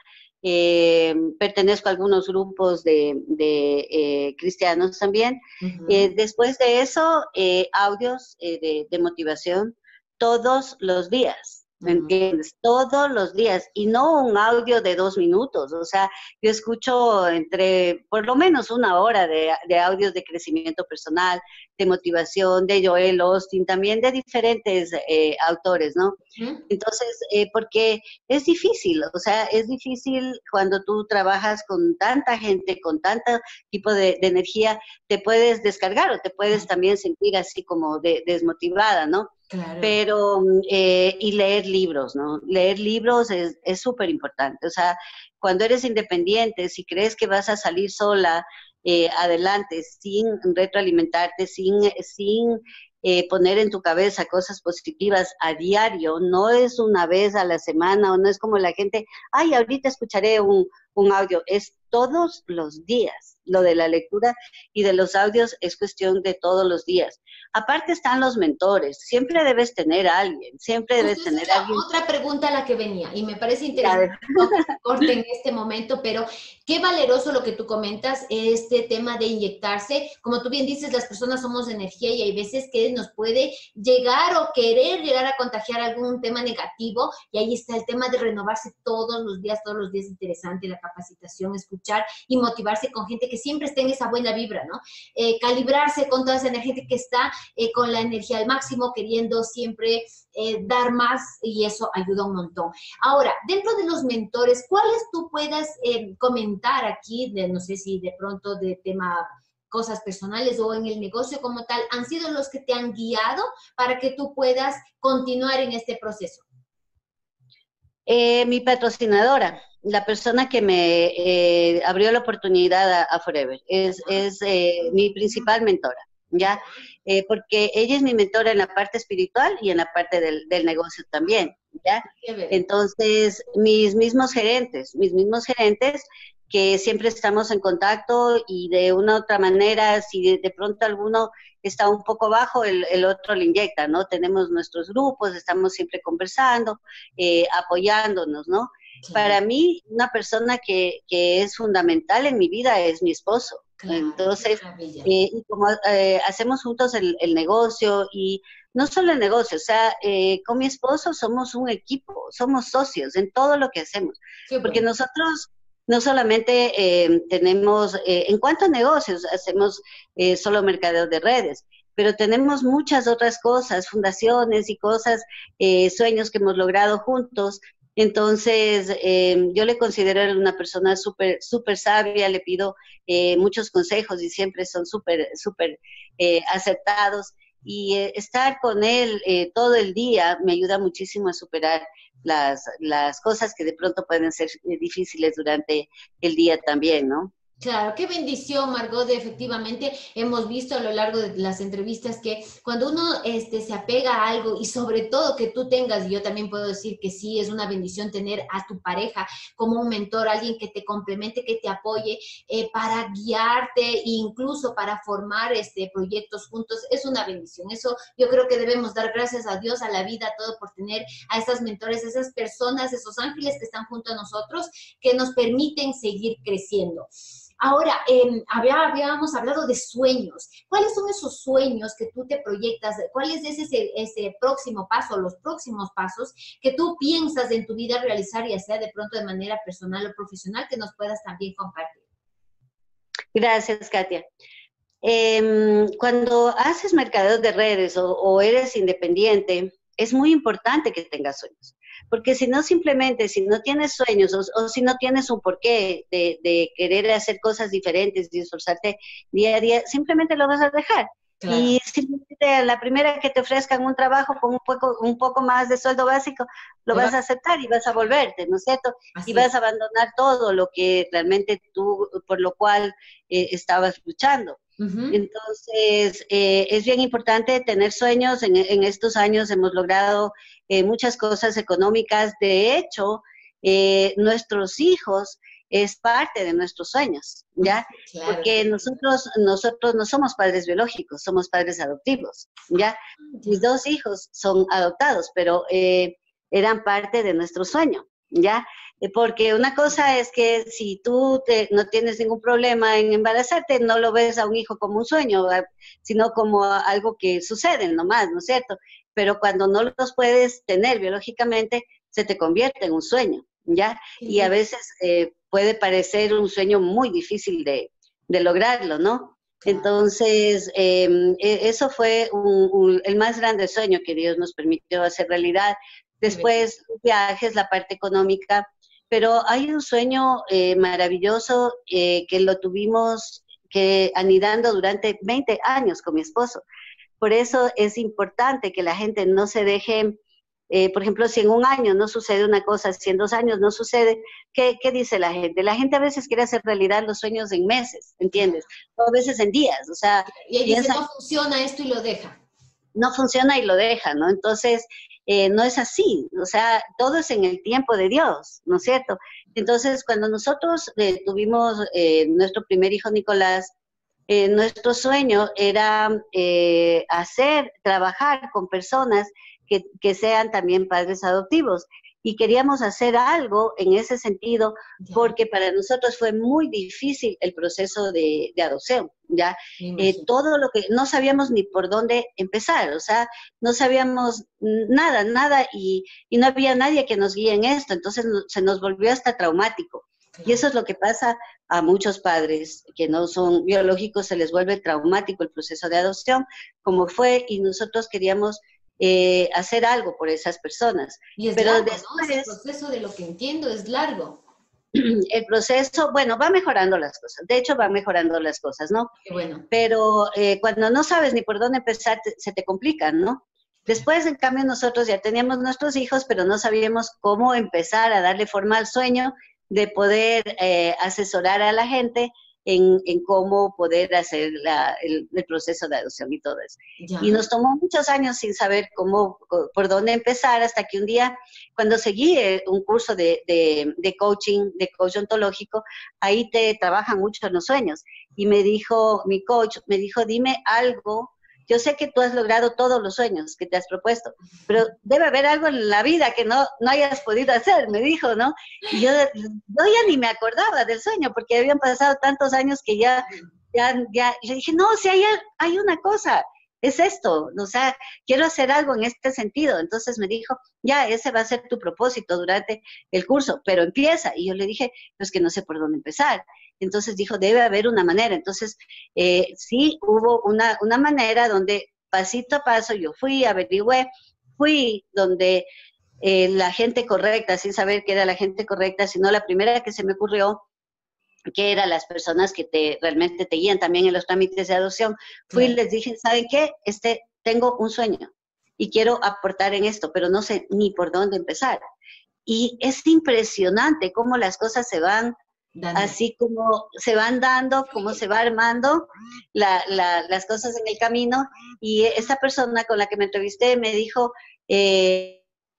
Eh, pertenezco a algunos grupos de, de eh, cristianos también. Uh-huh. Eh, después de eso, eh, audios eh, de, de motivación todos los días. ¿Me entiendes? Todos los días, y no un audio de dos minutos, o sea, yo escucho entre, por lo menos una hora de, de audios de crecimiento personal, de motivación, de Joel Austin, también de diferentes eh, autores, ¿no? Uh-huh. Entonces, eh, porque es difícil, o sea, es difícil cuando tú trabajas con tanta gente, con tanto tipo de, de energía, te puedes descargar o te puedes también sentir así como de, desmotivada, ¿no? Claro. Pero, eh, y leer libros, ¿no? Leer libros es súper importante. O sea, cuando eres independiente, si crees que vas a salir sola eh, adelante, sin retroalimentarte, sin, sin eh, poner en tu cabeza cosas positivas a diario, no es una vez a la semana, o no es como la gente, ay, ahorita escucharé un, un audio, es todos los días. Lo de la lectura y de los audios es cuestión de todos los días. Aparte están los mentores, siempre debes tener a alguien, siempre debes Entonces, tener a alguien. Otra pregunta a la que venía, y me parece interesante que corte en este momento, pero qué valeroso lo que tú comentas, este tema de inyectarse. Como tú bien dices, las personas somos energía y hay veces que nos puede llegar o querer llegar a contagiar algún tema negativo, y ahí está el tema de renovarse todos los días, todos los días. Interesante la capacitación, escuchar y motivarse con gente que siempre esté en esa buena vibra, ¿no? Eh, calibrarse con toda esa energía que está eh, con la energía al máximo, queriendo siempre eh, dar más, y eso ayuda un montón. Ahora, dentro de los mentores, ¿cuáles tú puedas eh, comentar aquí, de, no sé si de pronto de tema cosas personales o en el negocio como tal, han sido los que te han guiado para que tú puedas continuar en este proceso? Eh, mi patrocinadora, la persona que me eh, abrió la oportunidad a, a Forever, es, es eh, mi principal mentora, ¿ya? Eh, porque ella es mi mentora en la parte espiritual y en la parte del, del negocio también, ¿ya? Entonces, mis mismos gerentes, mis mismos gerentes que siempre estamos en contacto, y de una u otra manera, si de, de pronto alguno está un poco bajo, el, el otro le inyecta, ¿no? Tenemos nuestros grupos, estamos siempre conversando, eh, apoyándonos, ¿no? Sí. Para mí, una persona que, que es fundamental en mi vida es mi esposo. Claro, entonces, eh, y como eh, hacemos juntos el, el negocio, y no solo el negocio, o sea, eh, con mi esposo somos un equipo, somos socios en todo lo que hacemos, sí, porque bueno. nosotros no solamente eh, tenemos, eh, en cuanto a negocios, hacemos eh, solo mercadeo de redes, pero tenemos muchas otras cosas, fundaciones y cosas, eh, sueños que hemos logrado juntos. Entonces, eh, yo le considero una persona súper, súper sabia, le pido eh, muchos consejos y siempre son súper, súper eh, acertados. Y eh, estar con él eh, todo el día me ayuda muchísimo a superar las, las cosas que de pronto pueden ser difíciles durante el día también, ¿no? Claro, qué bendición, Margot. Efectivamente, hemos visto a lo largo de las entrevistas que cuando uno este, se apega a algo y sobre todo que tú tengas, y yo también puedo decir que sí, es una bendición tener a tu pareja como un mentor, alguien que te complemente, que te apoye eh, para guiarte e incluso para formar este, proyectos juntos, es una bendición. Eso yo creo que debemos dar gracias a Dios, a la vida, a todo por tener a esas mentores, esas personas, esos ángeles que están junto a nosotros, que nos permiten seguir creciendo. Ahora, eh, había, habíamos hablado de sueños. ¿Cuáles son esos sueños que tú te proyectas? ¿Cuál es ese, ese próximo paso, los próximos pasos que tú piensas en tu vida realizar, ya sea de pronto de manera personal o profesional, que nos puedas también compartir? Gracias, Katia. Eh, cuando haces mercadeo de redes o, o eres independiente, es muy importante que tengas sueños. Porque si no, simplemente, si no tienes sueños o, o si no tienes un porqué de, de querer hacer cosas diferentes y esforzarte día a día, simplemente lo vas a dejar. Claro. Y simplemente a la primera que te ofrezcan un trabajo con un poco, un poco más de sueldo básico, lo vas a aceptar y vas a volverte, ¿no es cierto? Así y vas es. a abandonar todo lo que realmente tú, por lo cual eh, estabas luchando. Uh-huh. Entonces, eh, es bien importante tener sueños. En, en estos años hemos logrado eh, muchas cosas económicas. De hecho, eh, nuestros hijos es parte de nuestros sueños, ¿ya? Claro. Porque nosotros, nosotros no somos padres biológicos, somos padres adoptivos, ¿ya? Mis dos hijos son adoptados, pero eh, eran parte de nuestro sueño, ¿ya? Porque una cosa es que si tú te, no tienes ningún problema en embarazarte, no lo ves a un hijo como un sueño, sino como algo que sucede nomás, ¿no es cierto? Pero cuando no los puedes tener biológicamente, se te convierte en un sueño, ¿ya? Y a veces eh, puede parecer un sueño muy difícil de, de lograrlo, ¿no? Entonces, eh, eso fue un, un, el más grande sueño que Dios nos permitió hacer realidad. Después, viajes, la parte económica. Pero hay un sueño eh, maravilloso eh, que lo tuvimos que anidando durante veinte años con mi esposo. Por eso es importante que la gente no se deje, eh, por ejemplo, si en un año no sucede una cosa, si en dos años no sucede, ¿qué, qué dice la gente? La gente a veces quiere hacer realidad los sueños en meses, ¿entiendes? O a veces en días, o sea... Y ahí piensa, dice, no funciona esto y lo deja. No funciona y lo deja, ¿no? Entonces... Eh, no es así, o sea, todo es en el tiempo de Dios, ¿no es cierto? Entonces, cuando nosotros eh, tuvimos eh, nuestro primer hijo, Nicolás, eh, nuestro sueño era eh, hacer, trabajar con personas que, que sean también padres adoptivos. Y queríamos hacer algo en ese sentido porque para nosotros fue muy difícil el proceso de, de adopción, ¿ya? Eh, todo lo que, no sabíamos ni por dónde empezar, o sea, no sabíamos nada, nada, y, y no había nadie que nos guíe en esto, entonces no, se nos volvió hasta traumático. Claro. Y eso es lo que pasa a muchos padres que no son biológicos, se les vuelve traumático el proceso de adopción, como fue, y nosotros queríamos Eh, hacer algo por esas personas. Y es Pero largo, después, ¿no? El proceso, de lo que entiendo, es largo. El proceso, bueno, va mejorando las cosas. De hecho, va mejorando las cosas, ¿no? Qué bueno. Pero eh, cuando no sabes ni por dónde empezar, te, se te complican, ¿no? Después, en cambio, nosotros ya teníamos nuestros hijos, pero no sabíamos cómo empezar a darle forma al sueño de poder eh, asesorar a la gente En, en cómo poder hacer la, el, el proceso de adopción y todo eso. Ya. Y nos tomó muchos años sin saber cómo, por dónde empezar, hasta que un día, cuando seguí un curso de, de, de coaching, de coach ontológico, ahí te trabajan mucho los sueños. Y me dijo, mi coach, me dijo, dime algo. Yo sé que tú has logrado todos los sueños que te has propuesto, pero debe haber algo en la vida que no, no hayas podido hacer, me dijo, ¿no? Y yo, yo ya ni me acordaba del sueño, porque habían pasado tantos años que ya, ya, ya, y le dije, no, si hay, hay una cosa, es esto, o sea, quiero hacer algo en este sentido. Entonces me dijo, ya, ese va a ser tu propósito durante el curso, pero empieza. Y yo le dije, pues que no sé por dónde empezar. Entonces dijo, debe haber una manera. Entonces, eh, sí, hubo una, una manera donde pasito a paso yo fui, averigüé, fui donde eh, la gente correcta, sin saber que era la gente correcta, sino la primera que se me ocurrió, que eran las personas que te realmente te guían también en los trámites de adopción. Fui y les dije, ¿saben qué? Este, tengo un sueño y quiero aportar en esto, pero no sé ni por dónde empezar. Y es impresionante cómo las cosas se van Dando. Así como se van dando, como se va armando la, la, las cosas en el camino. Y esta persona con la que me entrevisté me dijo, eh,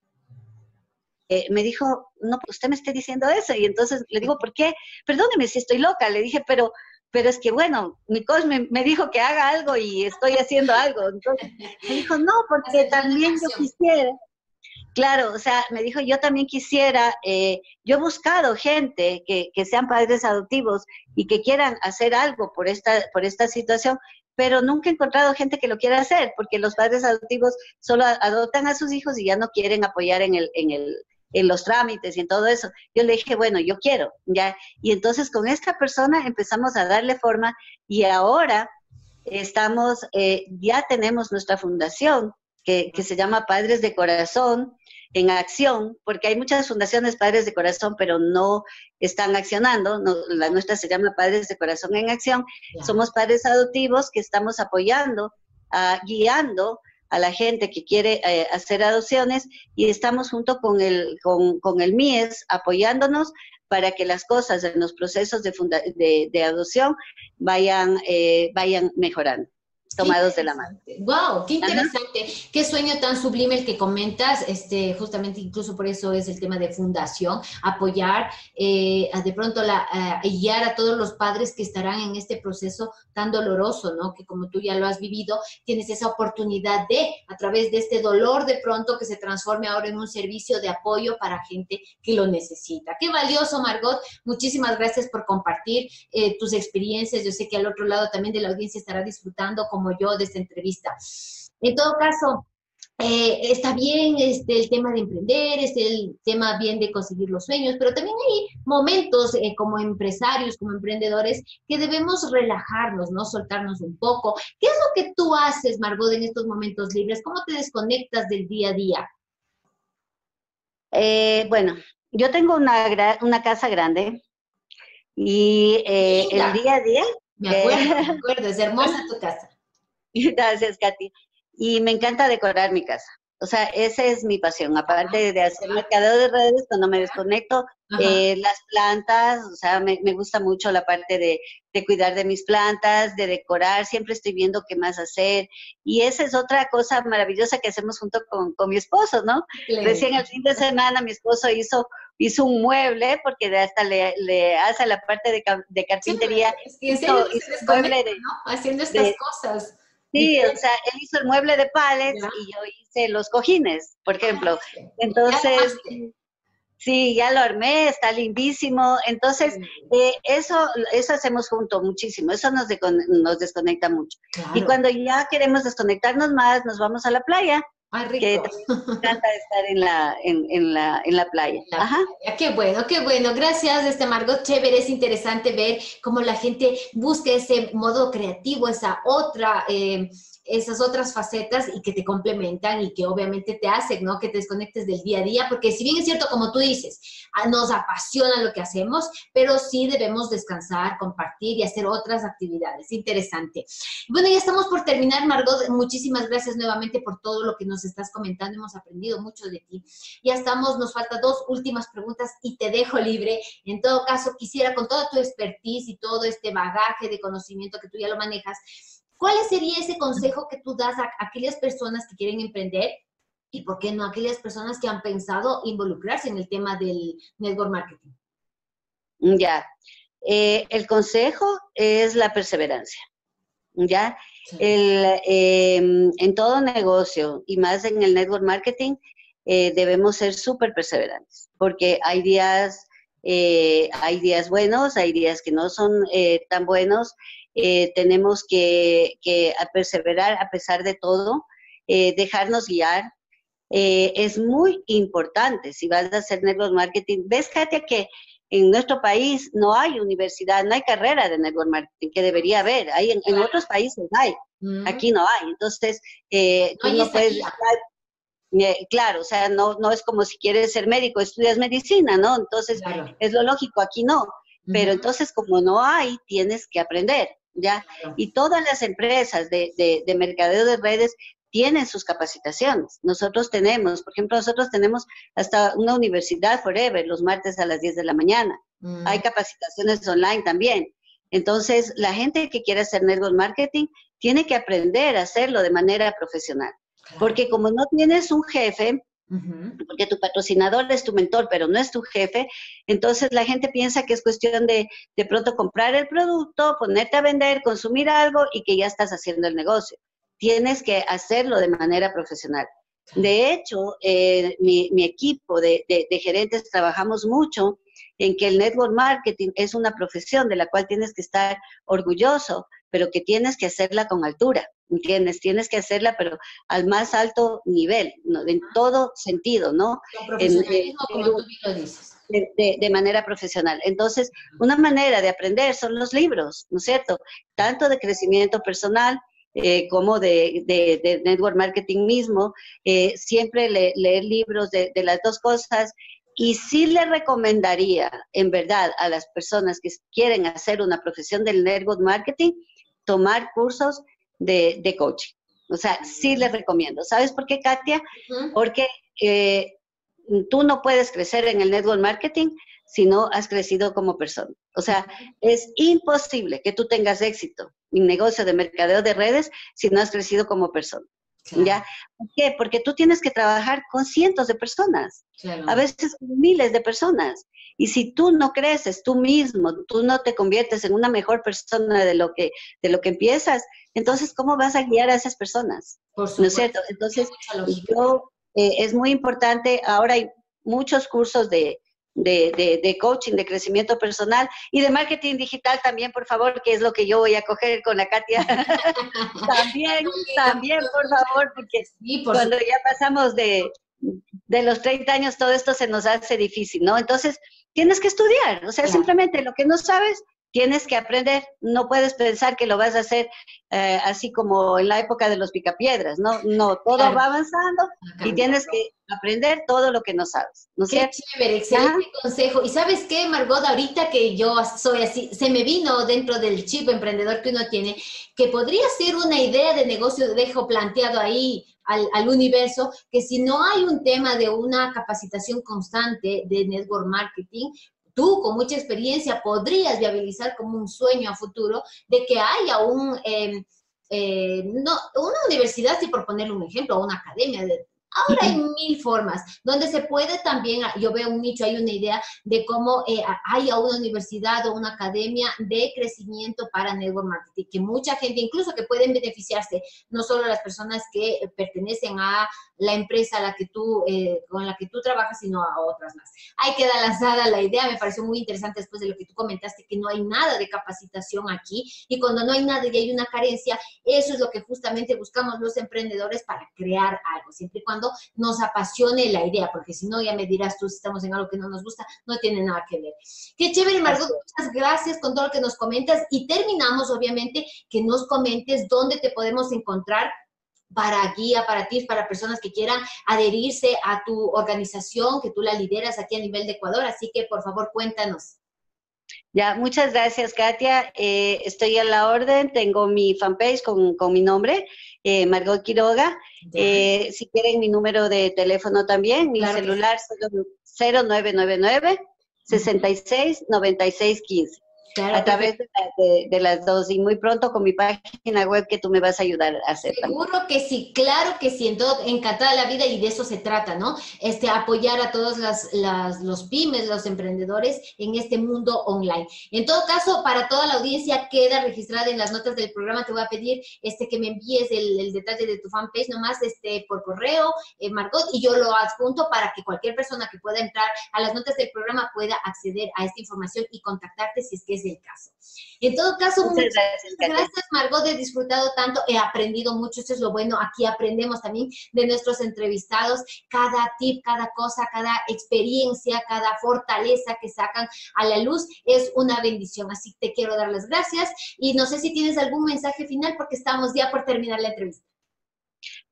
eh, me dijo, no, usted me esté diciendo eso. Y entonces le digo, ¿por qué? Perdóneme si estoy loca. Le dije, pero, pero es que bueno, mi coach me, me dijo que haga algo y estoy haciendo algo. Entonces me dijo, no, porque también yo quisiera. Claro, o sea, me dijo, yo también quisiera, eh, yo he buscado gente que, que sean padres adoptivos y que quieran hacer algo por esta, por esta situación, pero nunca he encontrado gente que lo quiera hacer, porque los padres adoptivos solo adoptan a sus hijos y ya no quieren apoyar en el, en el, en los trámites y en todo eso. Yo le dije, bueno, yo quiero, ya. Y entonces con esta persona empezamos a darle forma y ahora estamos, eh, ya tenemos nuestra fundación que, que se llama Padres de Corazón en Acción, porque hay muchas fundaciones Padres de Corazón, pero no están accionando. No, la nuestra se llama Padres de Corazón en Acción. Yeah. Somos padres adoptivos que estamos apoyando, uh, guiando a la gente que quiere eh, hacer adopciones y estamos junto con el, con, con el M I E S apoyándonos para que las cosas en los procesos de, funda de, de adopción vayan, eh, vayan mejorando. Tomados de la mano. Wow, qué interesante. Ajá. Qué sueño tan sublime el que comentas. Este, justamente incluso por eso es el tema de fundación, apoyar, eh, de pronto la, uh, guiar a todos los padres que estarán en este proceso tan doloroso, ¿no? Que como tú ya lo has vivido, tienes esa oportunidad de, a través de este dolor de pronto, que se transforme ahora en un servicio de apoyo para gente que lo necesita. Qué valioso, Margot. Muchísimas gracias por compartir eh, tus experiencias. Yo sé que al otro lado también de la audiencia estará disfrutando como yo de esta entrevista. En todo caso, eh, está bien este, el tema de emprender, es el tema bien de conseguir los sueños, pero también hay momentos eh, como empresarios, como emprendedores, que debemos relajarnos, ¿no? Soltarnos un poco. ¿Qué es lo que tú haces, Margot, en estos momentos libres? ¿Cómo te desconectas del día a día? Eh, bueno, yo tengo una, una casa grande y eh, el día a día... Me acuerdo, eh, me acuerdo, es hermosa tu casa. Gracias, Katy. Y me encanta decorar mi casa. O sea, esa es mi pasión. Aparte de hacer mercadeo de redes, cuando me desconecto, eh, las plantas, o sea, me, me gusta mucho la parte de, de cuidar de mis plantas, de decorar. Siempre estoy viendo qué más hacer. Y esa es otra cosa maravillosa que hacemos junto con, con mi esposo, ¿no? Claro. Recién el fin de semana mi esposo hizo... hizo un mueble, porque hasta le, le hace la parte de, de carpintería. Sí, es que hizo, hizo un mueble de, ¿no? Haciendo estas de, cosas. Sí, o sea, él hizo el mueble de pallets ¿ya? Y yo hice los cojines, por ejemplo. Entonces, sí, ya lo armé, está lindísimo. Entonces, eh, eso, eso hacemos juntos muchísimo, eso nos, de, nos desconecta mucho. Claro. Y cuando ya queremos desconectarnos más, nos vamos a la playa. Ay, rico. Que me encanta estar en la, en, en la, en la playa. La Ajá. playa. Qué bueno, qué bueno. Gracias, este Margot. Chévere, es interesante ver cómo la gente busca ese modo creativo, esa otra, eh, esas otras facetas y que te complementan y que obviamente te hacen, ¿no? Que te desconectes del día a día, porque si bien es cierto, como tú dices, nos apasiona lo que hacemos, pero sí debemos descansar, compartir y hacer otras actividades. Interesante. Bueno, ya estamos por terminar, Margot. Muchísimas gracias nuevamente por todo lo que nos estás comentando. Hemos aprendido mucho de ti. Ya estamos, nos faltan dos últimas preguntas y te dejo libre. En todo caso, quisiera, con toda tu expertise y todo este bagaje de conocimiento que tú ya lo manejas, ¿cuál sería ese consejo que tú das a aquellas personas que quieren emprender y, por qué no, a aquellas personas que han pensado involucrarse en el tema del network marketing? Ya, eh, el consejo es la perseverancia, ¿ya? Sí. El, eh, en todo negocio y más en el network marketing eh, debemos ser súper perseverantes porque hay días, eh, hay días buenos, hay días que no son eh, tan buenos. Eh, tenemos que, que perseverar a pesar de todo, eh, dejarnos guiar. Eh, es muy importante si vas a hacer network marketing. Ves, Katia, que en nuestro país no hay universidad, no hay carrera de network marketing, que debería haber. Hay, en, en otros países hay, mm. aquí no hay. Entonces, eh, tú no puedes... Eh, claro, o sea, no, no es como si quieres ser médico, estudias medicina, ¿no? Entonces, claro. Es lo lógico, aquí no. Pero uh-huh. Entonces, como no hay, tienes que aprender, ¿ya? Claro. Y todas las empresas de, de, de mercadeo de redes tienen sus capacitaciones. Nosotros tenemos, por ejemplo, nosotros tenemos hasta una universidad forever, los martes a las diez de la mañana. Mm. Hay capacitaciones online también. Entonces, la gente que quiere hacer network marketing tiene que aprender a hacerlo de manera profesional. Claro. Porque como no tienes un jefe, uh-huh. porque tu patrocinador es tu mentor, pero no es tu jefe, entonces la gente piensa que es cuestión de de pronto comprar el producto, ponerte a vender, consumir algo y que ya estás haciendo el negocio. Tienes que hacerlo de manera profesional. De hecho, eh, mi, mi equipo de, de, de gerentes trabajamos mucho en que el network marketing es una profesión de la cual tienes que estar orgulloso, pero que tienes que hacerla con altura, ¿entiendes? Tienes que hacerla, pero al más alto nivel, ¿no? En todo sentido, ¿no? Profesionalismo, en, como tú lo dices. De, de, de manera profesional. Entonces, una manera de aprender son los libros, ¿no es cierto? Tanto de crecimiento personal, Eh, como de, de, de network marketing mismo, eh, siempre le, leer libros de, de las dos cosas, y sí le recomendaría, en verdad, a las personas que quieren hacer una profesión del network marketing, tomar cursos de, de coaching. O sea, sí les recomiendo. ¿Sabes por qué, Katia? Uh-huh. Porque eh, tú no puedes crecer en el network marketing si no has crecido como persona. O sea, es imposible que tú tengas éxito en negocio de mercadeo de redes si no has crecido como persona. Claro. ¿Ya? ¿Por qué? Porque tú tienes que trabajar con cientos de personas, claro. A veces con miles de personas. Y si tú no creces tú mismo, tú no te conviertes en una mejor persona de lo que, de lo que empiezas, entonces, ¿cómo vas a guiar a esas personas? Por supuesto. ¿No es cierto? Entonces, yo, eh, es muy importante, ahora hay muchos cursos de De, de, de coaching, de crecimiento personal y de marketing digital también, por favor, que es lo que yo voy a coger con la Katia. también, también, por favor, porque sí, por cuando su... ya pasamos de, de los treinta años, todo esto se nos hace difícil, ¿no? Entonces, tienes que estudiar, o sea, claro. Simplemente lo que no sabes, tienes que aprender. No puedes pensar que lo vas a hacer eh, así como en la época de los picapiedras, ¿no? No, todo claro. Va avanzando y tienes que aprender todo lo que no sabes, ¿no es Qué cierto? Chévere, excelente Ajá. consejo. Y ¿sabes qué, Margot? Ahorita que yo soy así, se me vino dentro del chip emprendedor que uno tiene, que podría ser una idea de negocio, dejo planteado ahí al, al universo, que si no hay un tema de una capacitación constante de network marketing, tú con mucha experiencia podrías viabilizar como un sueño a futuro de que haya un, eh, eh, no, una universidad, si por ponerle un ejemplo, una academia de... Ahora hay mil formas, donde se puede también, yo veo un nicho, hay una idea de cómo eh, haya una universidad o una academia de crecimiento para network marketing, que mucha gente, incluso que pueden beneficiarse, no solo las personas que pertenecen a la empresa a la que tú, eh, con la que tú trabajas, sino a otras más. Ahí queda lanzada la idea, me pareció muy interesante después de lo que tú comentaste, que no hay nada de capacitación aquí, y cuando no hay nada y hay una carencia, eso es lo que justamente buscamos los emprendedores para crear algo, siempre y cuando nos apasione la idea, porque si no, ya me dirás tú si estamos en algo que no nos gusta, no tiene nada que ver. Qué chévere, Margot, muchas gracias con todo lo que nos comentas, y terminamos, obviamente, que nos comentes dónde te podemos encontrar para guía, para tips, para personas que quieran adherirse a tu organización, que tú la lideras aquí a nivel de Ecuador, así que, por favor, cuéntanos. Ya, muchas gracias, Katia. Eh, estoy a la orden, tengo mi fanpage con, con mi nombre, eh, Margot Quiroga. Eh, si quieren mi número de teléfono también, mi claro celular cero nueve nueve nueve, sesenta y seis, noventa y seis, quince. Claro, a través de, de, de las dos, y muy pronto con mi página web que tú me vas a ayudar a hacer. Seguro también. que sí, claro que sí, en todo, encantada la vida, y de eso se trata, ¿no? Este, apoyar a todos las, las, los pymes, los emprendedores en este mundo online. En todo caso, para toda la audiencia queda registrada en las notas del programa, te voy a pedir este, que me envíes el, el detalle de tu fanpage nomás este, por correo, eh, Margot, y yo lo adjunto para que cualquier persona que pueda entrar a las notas del programa pueda acceder a esta información y contactarte si es que es el caso. En todo caso, muchas, muchas gracias, gracias, Margot, he disfrutado tanto, he aprendido mucho, esto es lo bueno, aquí aprendemos también de nuestros entrevistados, cada tip, cada cosa, cada experiencia, cada fortaleza que sacan a la luz es una bendición, así que te quiero dar las gracias, y no sé si tienes algún mensaje final porque estamos ya por terminar la entrevista.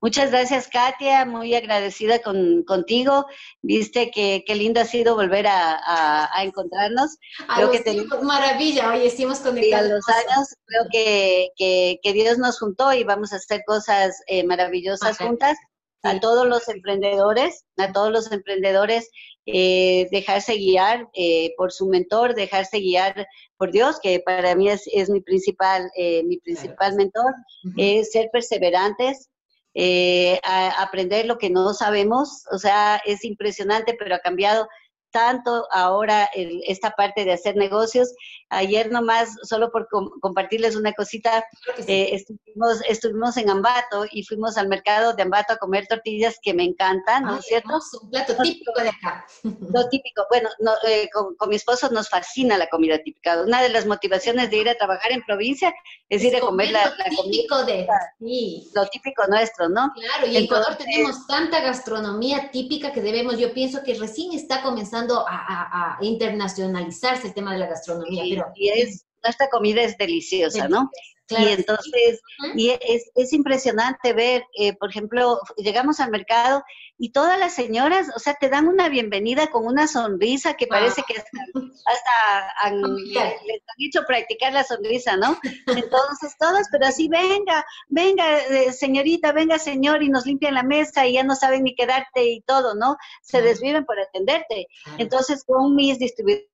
Muchas gracias, Katia, muy agradecida con, contigo. Viste que qué lindo ha sido volver a, a, a encontrarnos. A creo los que tiempos, ten... maravilla, hoy estamos conectados. Y a los años, creo que, que, que Dios nos juntó y vamos a hacer cosas eh, maravillosas Ajá. juntas. Sí. A todos los emprendedores, a todos los emprendedores, eh, dejarse guiar eh, por su mentor, dejarse guiar por Dios, que para mí es, es mi principal, eh, mi principal mentor, uh-huh. eh, ser perseverantes, eh, a aprender lo que no sabemos, o sea, es impresionante, pero ha cambiado tanto ahora el, esta parte de hacer negocios. Ayer nomás, solo por com compartirles una cosita, sí. eh, estuvimos, estuvimos en Ambato y fuimos al mercado de Ambato a comer tortillas que me encantan, ¿no es cierto? Hermoso, un plato típico de acá. Lo típico, bueno, no, eh, con, con mi esposo nos fascina la comida típica. Una de las motivaciones de ir a trabajar en provincia es, es ir a comer la, la típico comida de, sí. Lo típico nuestro, ¿no? Claro, y en Ecuador tenemos tanta gastronomía típica que debemos, yo pienso que recién está comenzando A, a, a internacionalizarse el tema de la gastronomía. Y, pero y es, nuestra comida es deliciosa, ¿no? Claro, y entonces, sí. y es, es impresionante ver, eh, por ejemplo, llegamos al mercado y todas las señoras, o sea, te dan una bienvenida con una sonrisa que parece ah. que hasta, hasta han, les han hecho practicar la sonrisa, ¿no? Entonces, todas, pero así, venga, venga, eh, señorita, venga, señor, y nos limpian la mesa y ya no saben ni quedarte y todo, ¿no? Se claro. desviven por atenderte. Claro. Entonces, con mis distribuidores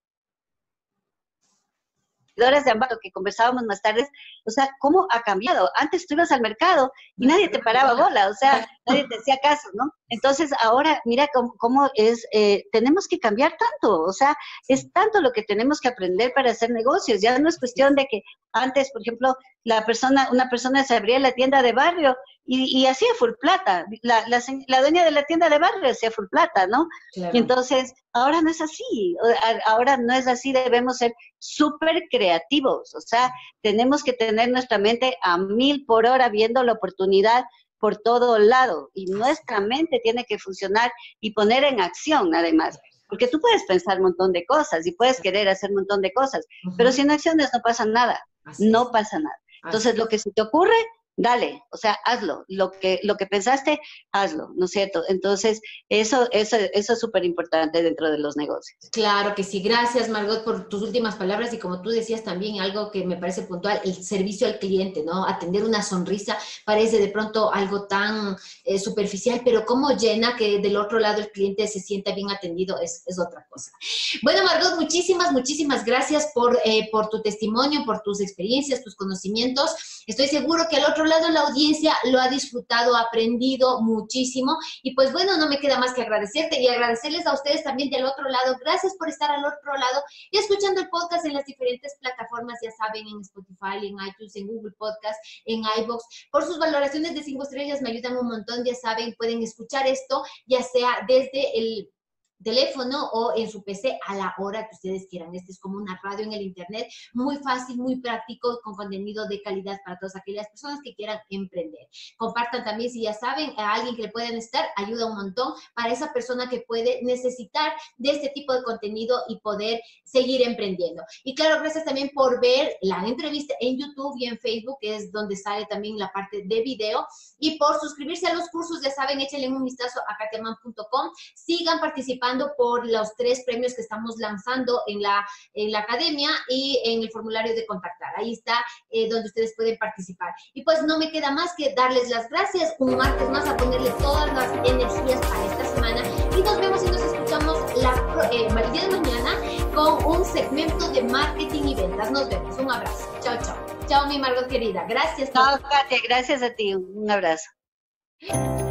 de Ambato que conversábamos más tarde, o sea, ¿cómo ha cambiado? Antes tú ibas al mercado y nadie te paraba bola, o sea, nadie te hacía caso, ¿no? Entonces ahora, mira cómo, cómo es, eh, tenemos que cambiar tanto, o sea, es tanto lo que tenemos que aprender para hacer negocios, ya no es cuestión de que antes, por ejemplo, la persona, una persona se abría la tienda de barrio y, y hacía full plata, la, la, la dueña de la tienda de barrio hacía full plata, ¿no? Claro. Y entonces, ahora no es así, ahora no es así, debemos ser súper creativos, o sea, tenemos que tener nuestra mente a mil por hora viendo la oportunidad por todo lado, y nuestra mente tiene que funcionar y poner en acción, además, porque tú puedes pensar un montón de cosas y puedes querer hacer un montón de cosas, uh-huh. pero si no acciones no pasa nada, Así no es. pasa nada. Entonces, lo que se te ocurre, dale, o sea, hazlo, lo que, lo que pensaste, hazlo, ¿no es cierto? Entonces, eso, eso, eso es súper importante dentro de los negocios. Claro que sí, gracias Margot por tus últimas palabras, y como tú decías también algo que me parece puntual, el servicio al cliente, ¿no? Atender una sonrisa parece de pronto algo tan eh, superficial, pero como llena que del otro lado el cliente se sienta bien atendido es, es otra cosa. Bueno, Margot, muchísimas, muchísimas gracias por, eh, por tu testimonio, por tus experiencias, tus conocimientos. Estoy seguro que al otro lado la audiencia lo ha disfrutado, ha aprendido muchísimo, y pues bueno, no me queda más que agradecerte y agradecerles a ustedes también del otro lado. Gracias por estar al otro lado y escuchando el podcast en las diferentes plataformas, ya saben, en Spotify, en iTunes, en Google Podcast, en iVoox. Por sus valoraciones de cinco estrellas me ayudan un montón, ya saben, pueden escuchar esto ya sea desde el teléfono o en su P C a la hora que ustedes quieran. Este es como una radio en el internet, muy fácil, muy práctico, con contenido de calidad para todas aquellas personas que quieran emprender. Compartan también, si ya saben, a alguien que le pueden necesitar, ayuda un montón para esa persona que puede necesitar de este tipo de contenido y poder seguir emprendiendo. Y claro, gracias también por ver la entrevista en YouTube y en Facebook, que es donde sale también la parte de video, y por suscribirse a los cursos, ya saben, échenle un vistazo a katiaman punto com, sigan participando por los tres premios que estamos lanzando en la, en la academia y en el formulario de contactar. Ahí está eh, donde ustedes pueden participar. Y pues no me queda más que darles las gracias un martes más, a ponerle todas las energías para esta semana, y nos vemos y nos escuchamos la, eh, el día de mañana con un segmento de marketing y ventas. Nos vemos. Un abrazo. Chao, chao. Chao, mi Margot querida. Gracias. Chao, Katia. Gracias a ti. Un abrazo.